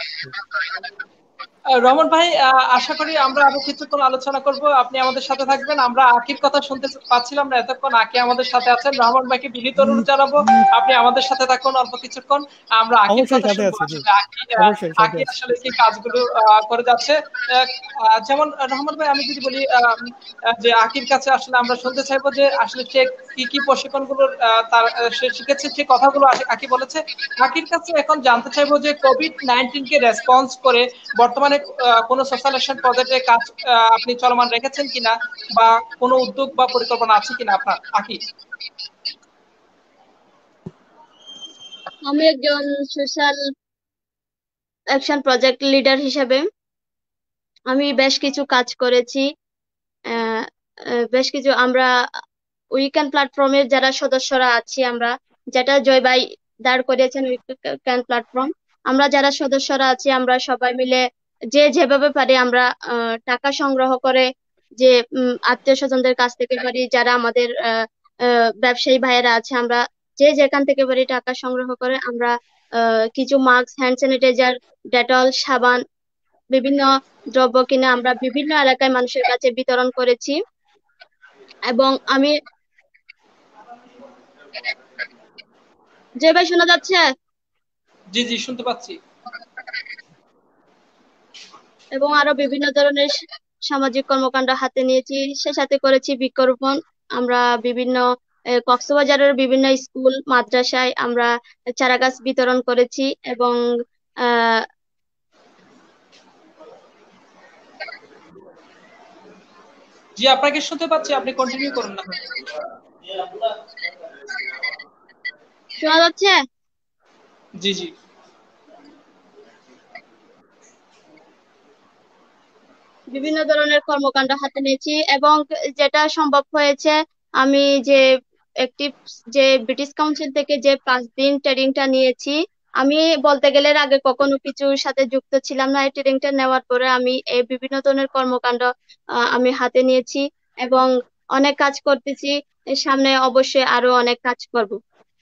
রহমান ভাই, আশা করি আমরা আরো কিছুক্ষণ আলোচনা করব, আপনি আমাদের সাথে থাকবেন। আমরা আকির কথা শুনতে পাচ্ছিলাম না এতক্ষণ, আকি আমাদের সাথে আছেন। রহমান ভাইকে বিনীত অনুরোধ জানাবো আপনি আমাদের সাথে থাকুন অল্প কিছুক্ষণ, আমরা আকির কথা শুনবো। আকি আসলে কি কাজগুলো করে যাচ্ছে। যেমন রহমান ভাই, আমি যদি বলি যে আকির কাছে আসলে আমরা শুনতে চাইবো যে আসলে সে কি কি প্রশিক্ষণগুলো তার সে শিখেছে, সে কথাগুলো আকি বলেছে। আকির কাছে এখন জানতে চাইবো যে কোভিড-19 কে রেসপন্স করে বর্তমানে কোনো সোশ্যাল অ্যাকশন প্রজেক্টে কাজ আপনি চলমান রেখেছেন কিনা বা কোনো উদ্যোগ বা পরিকল্পনা আছে কিনা আপনার, আকি? আমি একজন সোশ্যাল অ্যাকশন প্রজেক্ট লিডার হিসেবে আমি বেশ কিছু কাজ করেছি। বেশ কিছু আমরা উইকেন্ড প্ল্যাটফর্মের যারা সদস্যরা আছি, আমরা যেটা জয় ভাই দাঁড় করিয়েছেন উইকেন্ড প্ল্যাটফর্ম, আমরা যারা সদস্যরা আছি আমরা সবাই মিলে যে যেভাবে পারি আমরা টাকা সংগ্রহ করে, যে আত্মীয় স্বজনদের কাছ থেকে পারি, যারা আমাদের ব্যবসায়ী ভাইয়েরা আছে, আমরা যে যেখান থেকে পারি টাকা সংগ্রহ করে আমরা কিছু মাস্ক, হ্যান্ড স্যানিটাইজার, ডেটল, সাবান, বিভিন্ন দ্রব্য কিনে আমরা বিভিন্ন এলাকায় মানুষের কাছে বিতরণ করেছি। এবং আমি যে ভাই শোনা যাচ্ছে? জি জি, শুনতে পাচ্ছি। এবং আরো বিভিন্ন ধরনের সামাজিক কর্মকাণ্ড হাতে নিয়েছি, সে সাথে করেছি বৃক্ষরোপণ। আমরা বিভিন্ন কক্সবাজারের বিভিন্ন স্কুল মাদ্রাসায় আমরা চারা গাছ বিতরণ করেছি। এবং জি, আপনাকে শুনতে পাচ্ছি, আপনি কন্টিনিউ করুন না। শোনা যাচ্ছে? জি জি। বিভিন্ন ধরনের কর্মকাণ্ড হাতে নিয়েছি এবং যেটা সম্ভব হয়েছে, আমি যে একটি যে ব্রিটিশ কাউন্সিল থেকে যে 5 দিন ট্রেনিংটা নিয়েছি, আমি বলতে গেলে এর আগে কখনো কিছুর সাথে যুক্ত ছিলাম না। এই ট্রেনিংটা নেওয়ার পরে আমি এই বিভিন্ন ধরনের কর্মকাণ্ড আমি হাতে নিয়েছি এবং অনেক কাজ করতেছি। সামনে অবশ্যই আরো অনেক কাজ করব।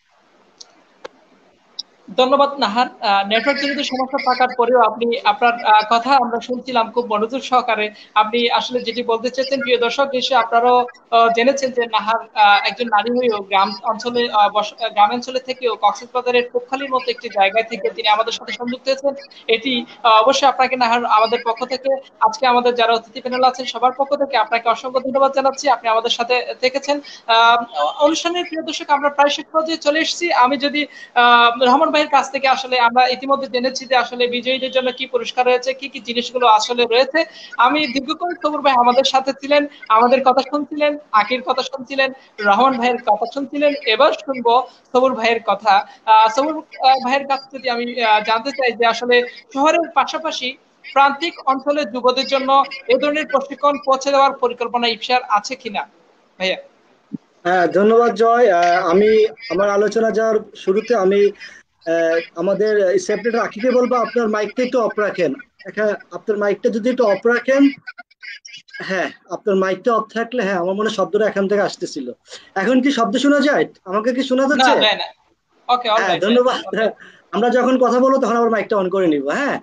ধন্যবাদ নাহার। নেটওয়ার্ক জনিত সমস্যা থাকার পরেও আপনি আপনার কথা আমরা শুনছিলাম খুব মনোযোগ সহকারে। আপনি আসলে যেটি বলতে চেয়েছেন, প্রিয় দর্শক নিশ্চয়ই আপনারাও জেনেছেন যে নাহার একজন নারী হয়েও গ্রামাঞ্চলে থেকেও কক্সবাজারের কোপখালীর মতো একটি জায়গায় থেকে তিনি আমাদের সাথে সংযুক্ত হয়েছেন। এটি অবশ্যই আপনাকে নাহার আমাদের পক্ষ থেকে, আজকে আমাদের যারা অতিথি প্যানেল আছেন সবার পক্ষ থেকে আপনাকে অসংখ্য ধন্যবাদ জানাচ্ছি, আপনি আমাদের সাথে থেকেছেন। অনুষ্ঠানের প্রিয় দর্শক, আমরা প্রায় শেষ পর্যায়ে চলে এসেছি। আমি যদি রহমান ভাইয়ের কাছ থেকে আসলে আমরা ইতিমধ্যে জেনেছি যে আসলে বিজয়ীদের জন্য কি পুরস্কার রয়েছে, কি কি জিনিসগুলো আসলে রয়েছে। আমি দীর্ঘক্ষণ সবুর ভাই আমাদের সাথে ছিলেন, আমাদের কথা শুনছিলেন, আকির কথা শুনছিলেন, রহমান ভাইয়ের কথা শুনছিলেন। এবার শুনবো সবুর ভাইয়ের কথা। সবুর ভাইয়ের কাছ থেকে আমি জানতে চাই যে আসলে শহরের পাশাপাশি প্রান্তিক অঞ্চলের যুবদের জন্য এ ধরনের প্রশিক্ষণ পৌঁছে দেওয়ার পরিকল্পনা ইফসার আছে কিনা ভাইয়া? হ্যাঁ, ধন্যবাদ জয়। আমি আমার আলোচনা যাওয়ার শুরুতে আমি আমাদের সেক্রেটারি আকিকে বলবো আপনার মাইকটা একটু অফ রাখেন। আপনার মাইকটা যদি একটু অফ রাখেন। হ্যাঁ, আপনার মাইকটা অফ থাকলে, হ্যাঁ আমার মনে শব্দটা এখান থেকে আসতেছিল। এখন কি শব্দ শোনা যায়? আমাকে কি শোনা যাচ্ছে? ওকে, হ্যাঁ, ধন্যবাদ। আমরা যখন কথা বলবো তখন আবার মাইকটা অন করে নিব। হ্যাঁ,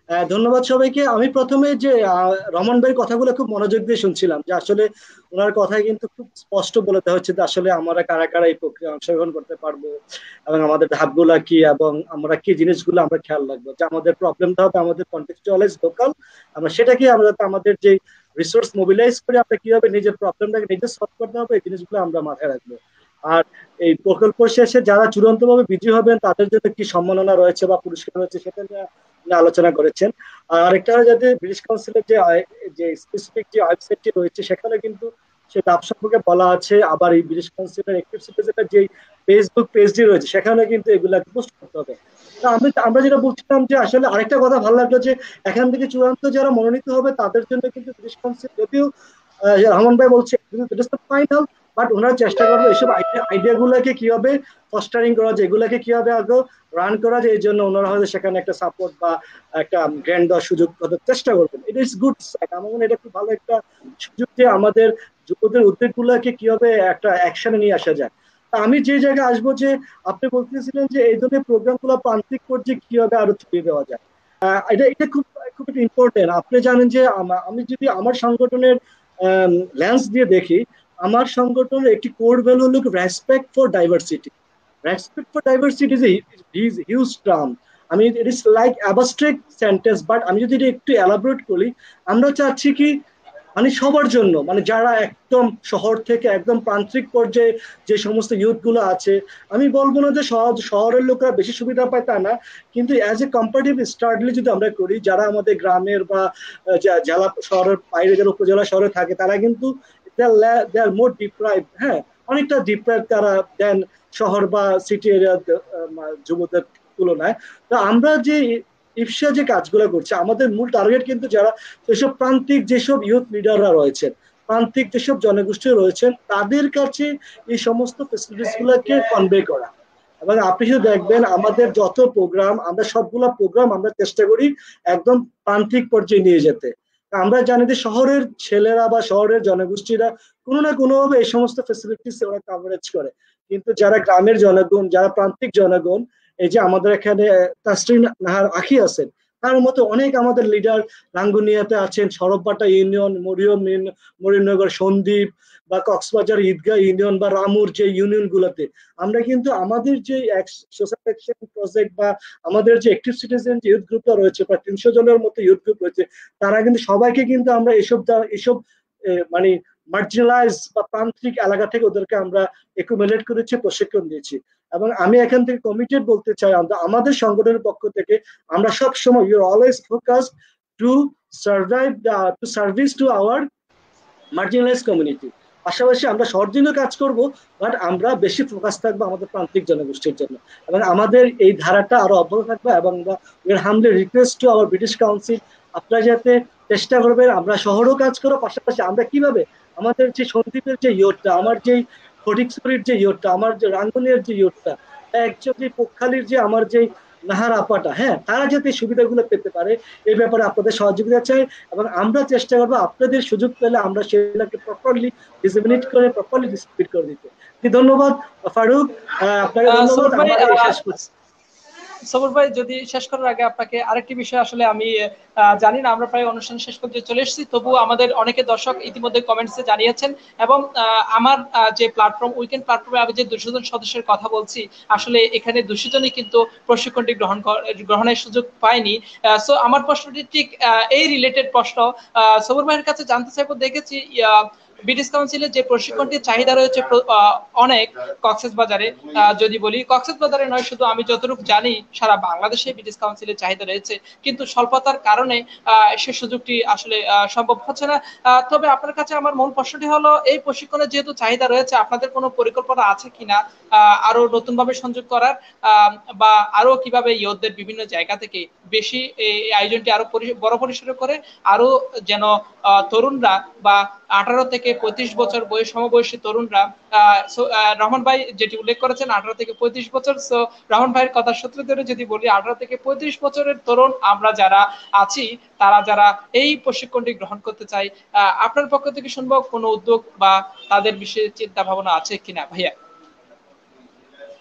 ধন্যবাদ সবাইকে। আমি প্রথমে যে রমন ভাইয়ের কথাগুলো খুব মনোযোগ দিয়ে শুনছিলাম, যে আসলে ওনার কথায় কিন্তু খুব স্পষ্ট বলে দেওয়া হচ্ছে যে আসলে আমরা কারা কারা এই প্রক্রিয়া অংশগ্রহণ করতে পারবো, এবং আমাদের ধাপগুলা কি, এবং আমরা কি জিনিসগুলো আমরা খেয়াল রাখবো, যে আমাদের প্রবলেমটা হবে আমাদের কন্টেক্সচুয়ালাইজ লোকাল, আমরা সেটাকে আমরা যাতে আমাদের যে রিসোর্স মোবিলাইজ করে আমরা কিভাবে নিজের প্রবলেমটাকে নিজে সলভ করতে হবে, এই জিনিসগুলো আমরা মাথায় রাখবো। আর এই প্রকল্প শেষে যারা চূড়ান্ত ভাবে বিজয়ী হবেন তাদের জন্য কি সম্মাননা রয়েছে বা পুরস্কার রয়েছে সেটা নিয়ে নিয়ে আলোচনা করেছেন। আর আরেকটা হলো যাতে ব্রিটিশ কাউন্সিলের যে স্পেসিফিক যে ওয়েবসাইটটি রয়েছে সেখানে কিন্তু সে ডাব সম্পর্কে বলা আছে। আবার এই ব্রিটিশ কাউন্সিলের অ্যাক্টিভ সিটিজেনের যে ফেসবুক পেজটি রয়েছে সেখানে কিন্তু এগুলা পোস্ট করতে হবে। তো আমরা যেটা বলছিলাম যে আসলে আরেকটা কথা ভালো লাগলো যে এখান থেকে চূড়ান্ত যারা মনোনীত হবে তাদের জন্য কিন্তু ব্রিটিশ কাউন্সিল, যদিও রহমান ভাই বলছে ফাইনাল, বাট ওনারা চেষ্টা করবে এইসব আইডিয়া গুলাকে কিভাবে ফস্টারিং করা যায়, এগুলাকে কিভাবে আগে রান করা যায়, এই জন্য ওনারা হয়তো সেখানে একটা সাপোর্ট বা একটা গ্র্যান্ড দেওয়ার সুযোগ চেষ্টা করবেন। এটা ইজ গুড সাইড, আমার মনে হয় এটা খুব ভালো একটা সুযোগ যে আমাদের যুবদের উদ্যোগ গুলাকে কিভাবে একটা অ্যাকশনে নিয়ে আসা যায়। তা আমি যে জায়গায় আসবো, যে আপনি বলতেছিলেন যে এই ধরনের প্রোগ্রাম গুলো প্রান্তিক পর্যায়ে কিভাবে আরো ছড়িয়ে দেওয়া যায়, এটা এটা খুব খুব ইম্পর্টেন্ট। আপনি জানেন যে আমি যদি আমার সংগঠনের লেন্স দিয়ে দেখি, আমার সংগঠনের একটি কোর ভ্যালু হলো respect for diversity. Respect for diversity is huge term. আমি it is like abstract sentence, but আমি যদি এটা একটু এলাবোরেট করি, আমরা চাচ্ছি কি মানে সবার জন্য, মানে যারা একদম শহর থেকে একদম প্রান্তিক পর্যায়ে যে সমস্ত ইউথ গুলো আছে, আমি বলবো না যে শহরের লোকরা বেশি সুবিধা পায় তা না, কিন্তু অ্যাজ এ কম্পারেটিভ স্টাডি যদি আমরা করি, যারা আমাদের গ্রামের বা জেলা শহরের বাইরে যারা উপজেলা শহরে থাকে তারা কিন্তু দে আর মোর ডিপ্রাইভ, হ্যাঁ অনেকটা ডিপ্রাইভ তারা দেন শহর বা সিটি এরিয়ার যুবদের তুলনায়। তো আমরা যে ইফসা যে কাজগুলো করছে, আমাদের মূল টার্গেট কিন্তু যারা সেসব প্রান্তিক যেসব ইউথ লিডাররা রয়েছেন, প্রান্তিক যেসব জনগোষ্ঠী রয়েছেন, তাদের কাছে এই সমস্ত ফেসিলিটিস গুলোকে কনভে করা। এবং আপনি শুধু দেখবেন আমাদের যত প্রোগ্রাম, আমরা সবগুলা প্রোগ্রাম আমরা চেষ্টা করি একদম প্রান্তিক পর্যায়ে নিয়ে যেতে। আমরা জানি যে শহরের ছেলেরা বা শহরের জনগোষ্ঠীরা কোনো না কোনো ভাবে এই সমস্ত ফেসিলিটিস ওরা কভারেজ করে, কিন্তু যারা গ্রামের জনগণ, যারা প্রান্তিক জনগণ, এই যে আমাদের এখানে তাসরিন নাহার আখি আছেন, তার মতো অনেক আমাদের লিডার রাঙ্গুনিয়াতে আছেন, সরববাটা ইউনিয়ন, মরিয়মনগর, সন্দ্বীপ বা কক্সবাজার ঈদগাহ ইউনিয়ন বা রামুর যে ইউনিয়ন গুলোতে আমরা কিন্তু আমাদের যে সোশ্যাল অ্যাকশন প্রজেক্ট বা আমাদের যে অ্যাক্টিভ সিটিজেন যে ইউথ গ্রুপটা রয়েছে, প্রায় 300 জনের মতো ইউথ গ্রুপ রয়েছে, তারা কিন্তু সবাইকে কিন্তু আমরা এসব মানে মার্জিনালাইজ বা প্রান্তিক এলাকা থেকে ওদেরকে আমরা একুমুলেট করেছি, প্রশিক্ষণ দিয়েছি। এবং আমি এখান থেকে কমিটেড বলতে চাই, আমাদের সংগঠনের পক্ষ থেকে আমরা সব সময় you are always focus to service to our marginalize community. পাশাপাশি আমরা সর্দিনও কাজ করব, বাট আমরা বেশি ফোকাস থাকবো আমাদের প্রান্তিক জনগোষ্ঠীর জন্য, এবং আমাদের এই ধারাটা আরো অব্যাহত থাকবে। এবং humbly request to our British Council, আপনারা যাতে চেষ্টা করবেন আমরা শহরেও কাজ করো, পাশাপাশি আমরা কিভাবে আমাদের যে সন্দ্বীপের যে ইয়টটা, আমার যে ফটিকছড়ির যে ইয়টটা, আমার যে রাঙ্গুনিয়ার যে ইয়টটা, একজন যে পক্ষালির যে আমার যে নাহার আপাটা, হ্যাঁ তারা যাতে সুবিধাগুলো পেতে পারে, এই ব্যাপারে আপনাদের সহযোগিতা চাই। এবং আমরা চেষ্টা করবো আপনাদের সুযোগ পেলে আমরা সেগুলোকে প্রপারলি ডিসিমিনেট করে প্রপারলি ডিস্ট্রিবিউট করে দিতে। ধন্যবাদ ফারুক, আপনাকে ধন্যবাদ। আমার শেষ করছি। সবুর ভাই, যদি শেষ করার আগে আপনাকে আরেকটি বিষয়, আসলে আমি জানি না আমরা প্রায় অনুষ্ঠান শেষ করতে চলে এসেছি, তবু আমাদের অনেকে দর্শক ইতিমধ্যে কমেন্টসে জানিয়েছেন, এবং আমার যে প্ল্যাটফর্ম উইকেন্ড প্ল্যাটফর্মে আমি যে 200 জন সদস্যের কথা বলছি, আসলে এখানে 200 জনই কিন্তু প্রশিক্ষণটি গ্রহণের সুযোগ পায়নি। সো আমার প্রশ্নটি ঠিক এই রিলেটেড প্রশ্ন সবুর ভাইয়ের কাছে জানতে চাইবো। দেখেছি ব্রিটিশ কাউন্সিলের যে প্রশিক্ষণটির চাহিদা রয়েছে অনেক, কক্সবাজারে যদি বলি, কক্সবাজারে নয় শুধু, আমি যতটুকু জানি সারা বাংলাদেশে ব্রিটিশ কাউন্সিলের চাহিদা রয়েছে, কিন্তু স্বল্পতার কারণে সে সুযোগটি আসলে সম্ভব হচ্ছে না। তবে আপনার কাছে আমার মূল প্রশ্নটি হলো, এই প্রশিক্ষণের যেহেতু চাহিদা রয়েছে, আপনাদের কোনো পরিকল্পনা আছে কিনা আরো নতুন ভাবে সংযোগ করার, বা আরো কিভাবে ইয়ুথদের বিভিন্ন জায়গা থেকে বেশি এই আয়োজনটি আরো বড় পরিসরে করে আরো যেন তরুণরা বা 18 থেকে 35 বছর বয়স সমবয়সী তরুণরা, রহমান ভাই যেটি উল্লেখ করেছেন 18 থেকে 35 বছর, সো রহমান ভাইয়ের কথা সূত্র ধরে যদি বলি 18 থেকে 35 বছরের তরুণ আমরা যারা আছি, তারা যারা এই প্রশিক্ষণটি গ্রহণ করতে চাই, আপনার পক্ষ থেকে শুনবো কোনো উদ্যোগ বা তাদের বিষয়ে চিন্তা ভাবনা আছে কিনা ভাইয়া?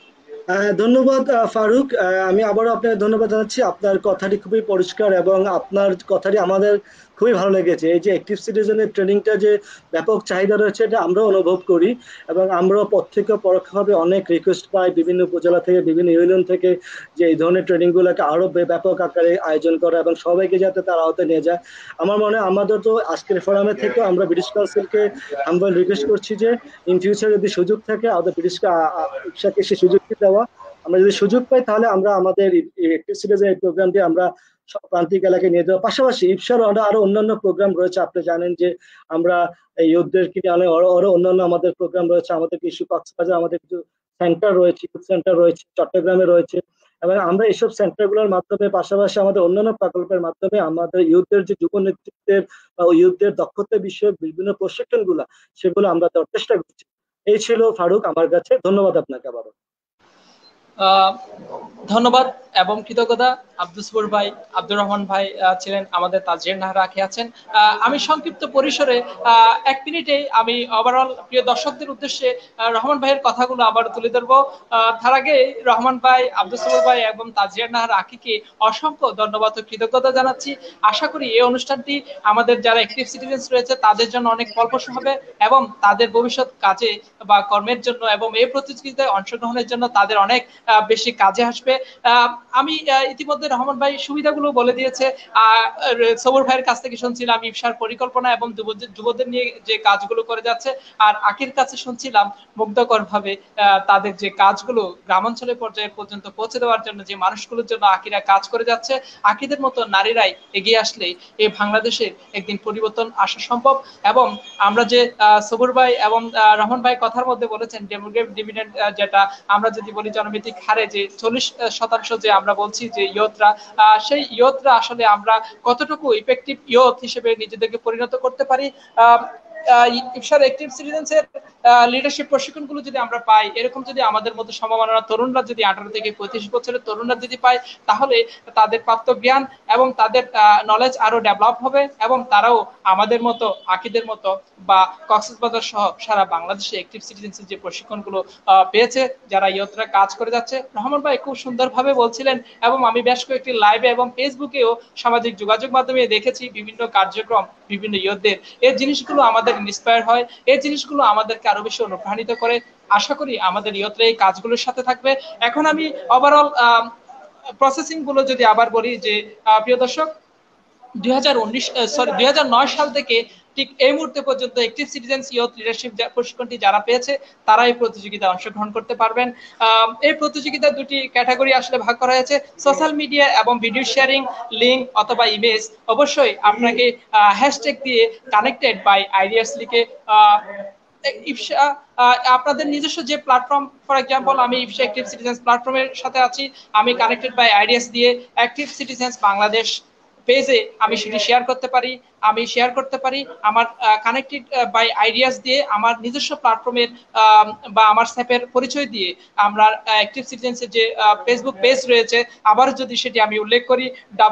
ধন্যবাদ ফারুক। আমি আবারও আপনাকে ধন্যবাদ জানাচ্ছি। আপনার কথাটি খুবই পরিষ্কার এবং আপনার কথাটি আমাদের খুবই ভালো লেগেছে। এই যে অ্যাক্টিভ সিটিজেনের ট্রেনিংটা যে ব্যাপক চাহিদা রয়েছে এটা আমরাও অনুভব করি এবং আমরাও প্রত্যক্ষ পরোক্ষভাবে অনেক রিকোয়েস্ট পাই বিভিন্ন উপজেলা থেকে, বিভিন্ন ইউনিয়ন থেকে, যে এই ধরনের ট্রেনিংগুলোকে আরো ব্যাপক আকারে আয়োজন করা এবং সবাইকে যাতে তার আওতায় নিয়ে যায়। আমার মনে হয় আমাদের তো আজকের ফোরামে থেকে আমরা ব্রিটিশ কাউন্সিলকে আমরা রিকোয়েস্ট করছি যে ইন ফিউচার যদি সুযোগ থাকে আমাদের ব্রিটিশ ইপসাকে সে সুযোগটি দেওয়া। আমরা যদি সুযোগ পাই তাহলে আমরা আমাদের অ্যাক্টিভ সিটিজেন এই প্রোগ্রামটি আমরা সব প্রান্তিক এলাকায় নিয়ে যাওয়া। পাশাপাশি ইপসার আরো অন্যান্য প্রোগ্রাম রয়েছে। আপনি জানেন যে আমরা এই ইউথদেরকে নিয়ে আরো অন্যান্য আমাদের প্রোগ্রাম রয়েছে। আমাদের কিছু কক্সবাজার আমাদের কিছু সেন্টার রয়েছে, ইউথ সেন্টার রয়েছে, চট্টগ্রামে রয়েছে এবং আমরা এইসব সেন্টারগুলোর মাধ্যমে পাশাপাশি আমাদের অন্যান্য প্রকল্পের মাধ্যমে আমাদের ইউথদের যে যুব নেতৃত্বের বা ইউথদের দক্ষতা বিষয়ক বিভিন্ন প্রশিক্ষণগুলো সেগুলো আমরা দেওয়ার চেষ্টা করছি। এই ছিল ফারুক আমার কাছে। ধন্যবাদ আপনাকে আবারও। ধন্যবাদ এবং কৃতজ্ঞতা। আব্দুল সবুর ভাই, আব্দুর রহমান ভাই ছিলেন, আমাদের তাজিয়ার নাহার রাখি আছেন। আমি সংক্ষিপ্ত পরিসরে 1 মিনিটে আমি ওভারঅল প্রিয় দর্শকদের উদ্দেশ্যে রহমান ভাইয়ের কথাগুলো আবার তুলে ধরবো। তার আগে রহমান ভাই, আব্দুল সবুর ভাই এবং তাজিয়ার নাহার রাখিকে অসংখ্য ধন্যবাদ ও কৃতজ্ঞতা জানাচ্ছি। আশা করি এই অনুষ্ঠানটি আমাদের যারা অ্যাক্টিভ সিটিজেন্স রয়েছে তাদের জন্য অনেক ফলপ্রসূ হবে এবং তাদের ভবিষ্যৎ কাজে বা কর্মের জন্য এবং এই প্রতিযোগিতায় অংশগ্রহণের জন্য তাদের অনেক বেশি কাজে আসবে। আমি ইতিমধ্যে রহমান ভাই সুবিধাগুলো বলে দিয়েছে। সবুর ভাইয়ের কাছ থেকে শুনছিলাম ইফসার পরিকল্পনা এবং যুবদের নিয়ে যে কাজগুলো করে যাচ্ছে, আর আকির কাছে শুনছিলাম মুগ্ধকর ভাবে তাদের যে কাজগুলো গ্রামাঞ্চলের পর্যায়ে পর্যন্ত পৌঁছে দেওয়ার জন্য যে মানুষগুলোর জন্য আকিরা কাজ করে যাচ্ছে। আকিদের মতো নারীরাই এগিয়ে আসলে এই বাংলাদেশে একদিন পরিবর্তন আসা সম্ভব। এবং আমরা যে সবুর ভাই এবং রহমান ভাই কথার মধ্যে বলেছেন ডেমোগ্রাফিক ডিভিডেন্ড, যেটা আমরা যদি বলি জনভিত্তিক হারে যে 40% যে আমরা বলছি যে ইয়ুথরা, সেই ইয়ুথরা আসলে আমরা কতটুকু ইফেক্টিভ ইয়ুথ হিসেবে নিজেদেরকে পরিণত করতে পারি। ইফসার অ্যাক্টিভ সিটিজেন্সের লিডারশিপ প্রশিক্ষণগুলো যদি আমরা পাই, এরকম যদি আমাদের মতো সমমানের তরুণরা যদি 18 থেকে 35 বছরের তরুণরা যদি পায়, তাহলে তাদের প্রাপ্ত জ্ঞান এবং তাদের নলেজ আরো ডেভেলপ হবে এবং তারাও আমাদের মতো আকিদের মতো বা কক্সবাজার সহ সারা বাংলাদেশে অ্যাক্টিভ সিটিজেন্সের যে প্রশিক্ষণগুলো পেয়েছে যারা ইয়ুথরা কাজ করে যাচ্ছে। রহমান ভাই খুব সুন্দরভাবে বলছিলেন এবং আমি বেশ কয়েকটি লাইভে এবং ফেসবুকেও সামাজিক যোগাযোগ মাধ্যমে দেখেছি বিভিন্ন কার্যক্রম বিভিন্ন ইয়ুথদের। এই জিনিসগুলো আমাদের ইন্সপায়ার হয়, এই জিনিসগুলো আমাদেরকে আরো বেশি অনুপ্রাণিত করে। আশা করি আমাদের ইয়ুথরা এই কাজগুলোর সাথে থাকবে। এখন আমি ওভারঅল প্রসেসিং গুলো যদি আবার বলি যে প্রিয় দর্শক, 2009 সাল থেকে ঠিক এই মুহূর্তে পর্যন্ত অ্যাক্টিভ সিটিজেন্স ইয়ুথ লিডারশিপ প্রশিক্ষণটি যারা পেয়েছে তারা এই প্রতিযোগিতায় অংশগ্রহণ করতে পারবেন। এই প্রতিযোগিতায় দুটি ক্যাটাগরি আসলে ভাগ করা হয়েছে, সোশ্যাল মিডিয়া এবং ভিডিও শেয়ারিং, লিঙ্ক অথবা ইমেজ। অবশ্যই আপনাকে হ্যাশট্যাগ দিয়ে কানেক্টেড বাই আইডিয়াস লিখে ইফসা আপনাদের নিজস্ব যে প্ল্যাটফর্ম, ফর এক্সাম্পল আমি ইফসা অ্যাক্টিভ সিটিজেন্স প্ল্যাটফর্মের সাথে আছি, আমি কানেক্টেড বাই আইডিয়াস দিয়ে অ্যাক্টিভ সিটিজেন্স বাংলাদেশ পেজে আমি সেটি শেয়ার করতে পারি। আমি শেয়ার করতে পারি আমার কানেক্টেড বাই আইডিয়াস দিয়ে আমার নিজস্ব প্ল্যাটফর্মের বা আমার স্যাপের পরিচয় দিয়ে আমরা অ্যাক্টিভ সিটিজেন্সের যে ফেসবুক পেজ রয়েছে, আবার যদি সেটি আমি উল্লেখ করি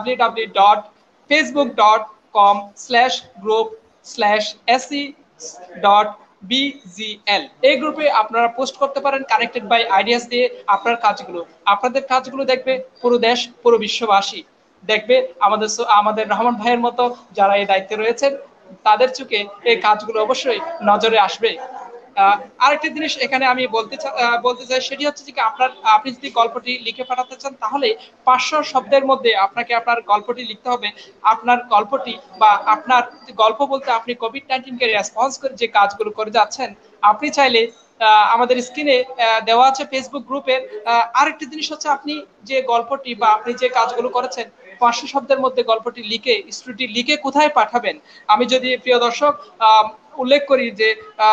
www.facebook.com/group/se.bgl, এই গ্রুপে আপনারা পোস্ট করতে পারেন কানেক্টেড বাই আইডিয়াস দিয়ে আপনার কাজগুলো। আপনাদের কাজগুলো দেখবে পুরো দেশ, পুরো বিশ্ববাসী দেখবে। আমাদের রহমান ভাইয়ের মতো যারা এই দায়িত্বে রয়েছেন তাদের চোখে এই কাজগুলো অবশ্যই নজরে আসবে। আরেকটি জিনিস এখানে আমি বলতে চাই, সেটি হচ্ছে যে আপনি যদি গল্পটি লিখে পাঠাতে চান তাহলে 500 শব্দের মধ্যে আপনাকে আপনার গল্পটি লিখতে হবে। আপনার গল্পটি বা আপনার গল্প বলতে আপনি কোভিড-19 কে রেসপন্স করে যে কাজগুলো করে যাচ্ছেন, আপনি চাইলে আমাদের স্ক্রিনে দেওয়া আছে ফেসবুক গ্রুপের। আরেকটি জিনিস হচ্ছে আপনি যে গল্পটি বা আপনি যে কাজগুলো করেছেন 500 শব্দের মধ্যে গল্পটি লিখে স্টোরিটি লিখে কোথায় পাঠাবেন, আমি যদি প্রিয় দর্শক উল্লেখ করি যে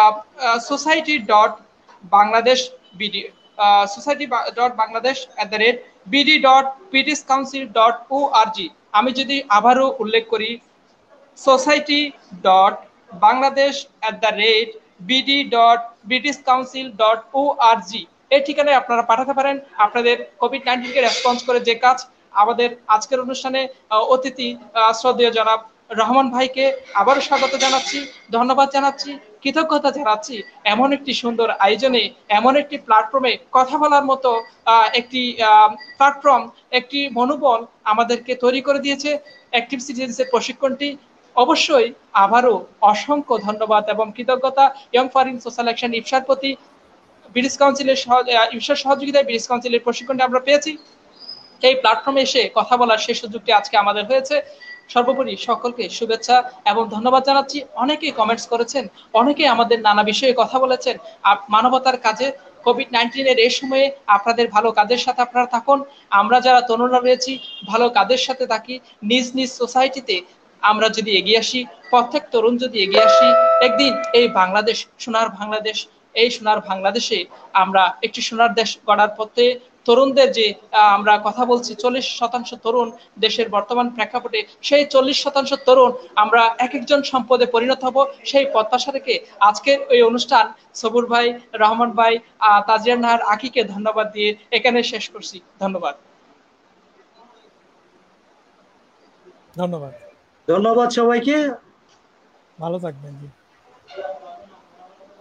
society.bangladesh@bd.britishcouncil.org, আমি যদি আবারও উল্লেখ করি society.bangladesh@bd.britishcouncil.org, এই ঠিকানায় আপনারা পাঠাতে পারেন আপনাদের কোভিড-19 কে রেসপন্স করে যে কাজ। আমাদের আজকের অনুষ্ঠানে অতিথি শ্রদ্ধেয় জনাব রহমান ভাইকে আবারও স্বাগত জানাচ্ছি, ধন্যবাদ জানাচ্ছি। কৃতজ্ঞতা জানাচ্ছি এমন একটি সুন্দর আয়োজনে, এমন একটি প্ল্যাটফর্মে কথা বলার মতো একটি প্ল্যাটফর্ম, একটি মনোবল আমাদেরকে তৈরি করে দিয়েছে অ্যাক্টিভ সিটিজেন্সের প্রশিক্ষণটি। অবশ্যই আবারও অসংখ্য ধন্যবাদ এবং কৃতজ্ঞতা ইয়ং ফরেন সোশ্যাল অ্যাকশন ইফসার প্রতি। ব্রিটিশ কাউন্সিলের ইফসার সহযোগিতায় ব্রিটিশ কাউন্সিলের প্রশিক্ষণটি আমরা পেয়েছি। এই প্ল্যাটফর্মে এসে কথা বলার সেই সুযোগটি আজকে আমাদের হয়েছে। সর্বোপরি সকলকে শুভেচ্ছা এবং ধন্যবাদ জানাচ্ছি। অনেকেই কমেন্টস করেছেন, অনেকে আমাদের নানা বিষয়ে কথা বলেছেন। মানবতার কাজে কোভিড-19 এই সময়ে আপনাদের ভালো কাজের সাথে আপনারা থাকুন। আমরা যারা তরুণরা রয়েছি ভালো কাজের সাথে থাকি। নিজ নিজ সোসাইটিতে আমরা যদি এগিয়ে আসি, প্রত্যেক তরুণ যদি এগিয়ে আসি, একদিন এই বাংলাদেশ সোনার বাংলাদেশ, এই সোনার বাংলাদেশে আমরা একটি সোনার দেশ গড়ার পথে তরুণদের যে আমরা কথা বলছি 40% তরুণ দেশের বর্তমান প্রেক্ষাপটে, সেই 40% তরুণ আমরা এক একজন সম্পদে পরিণত হব, সেই প্রত্যাশা রেখে আজকের এই অনুষ্ঠান সবুর ভাই, রহমান ভাই, তাজিয়া নাহার, আকিকে ধন্যবাদ দিয়ে এখানে শেষ করছি। ধন্যবাদ। ধন্যবাদ ধন্যবাদ সবাইকে। ভালো থাকবেন।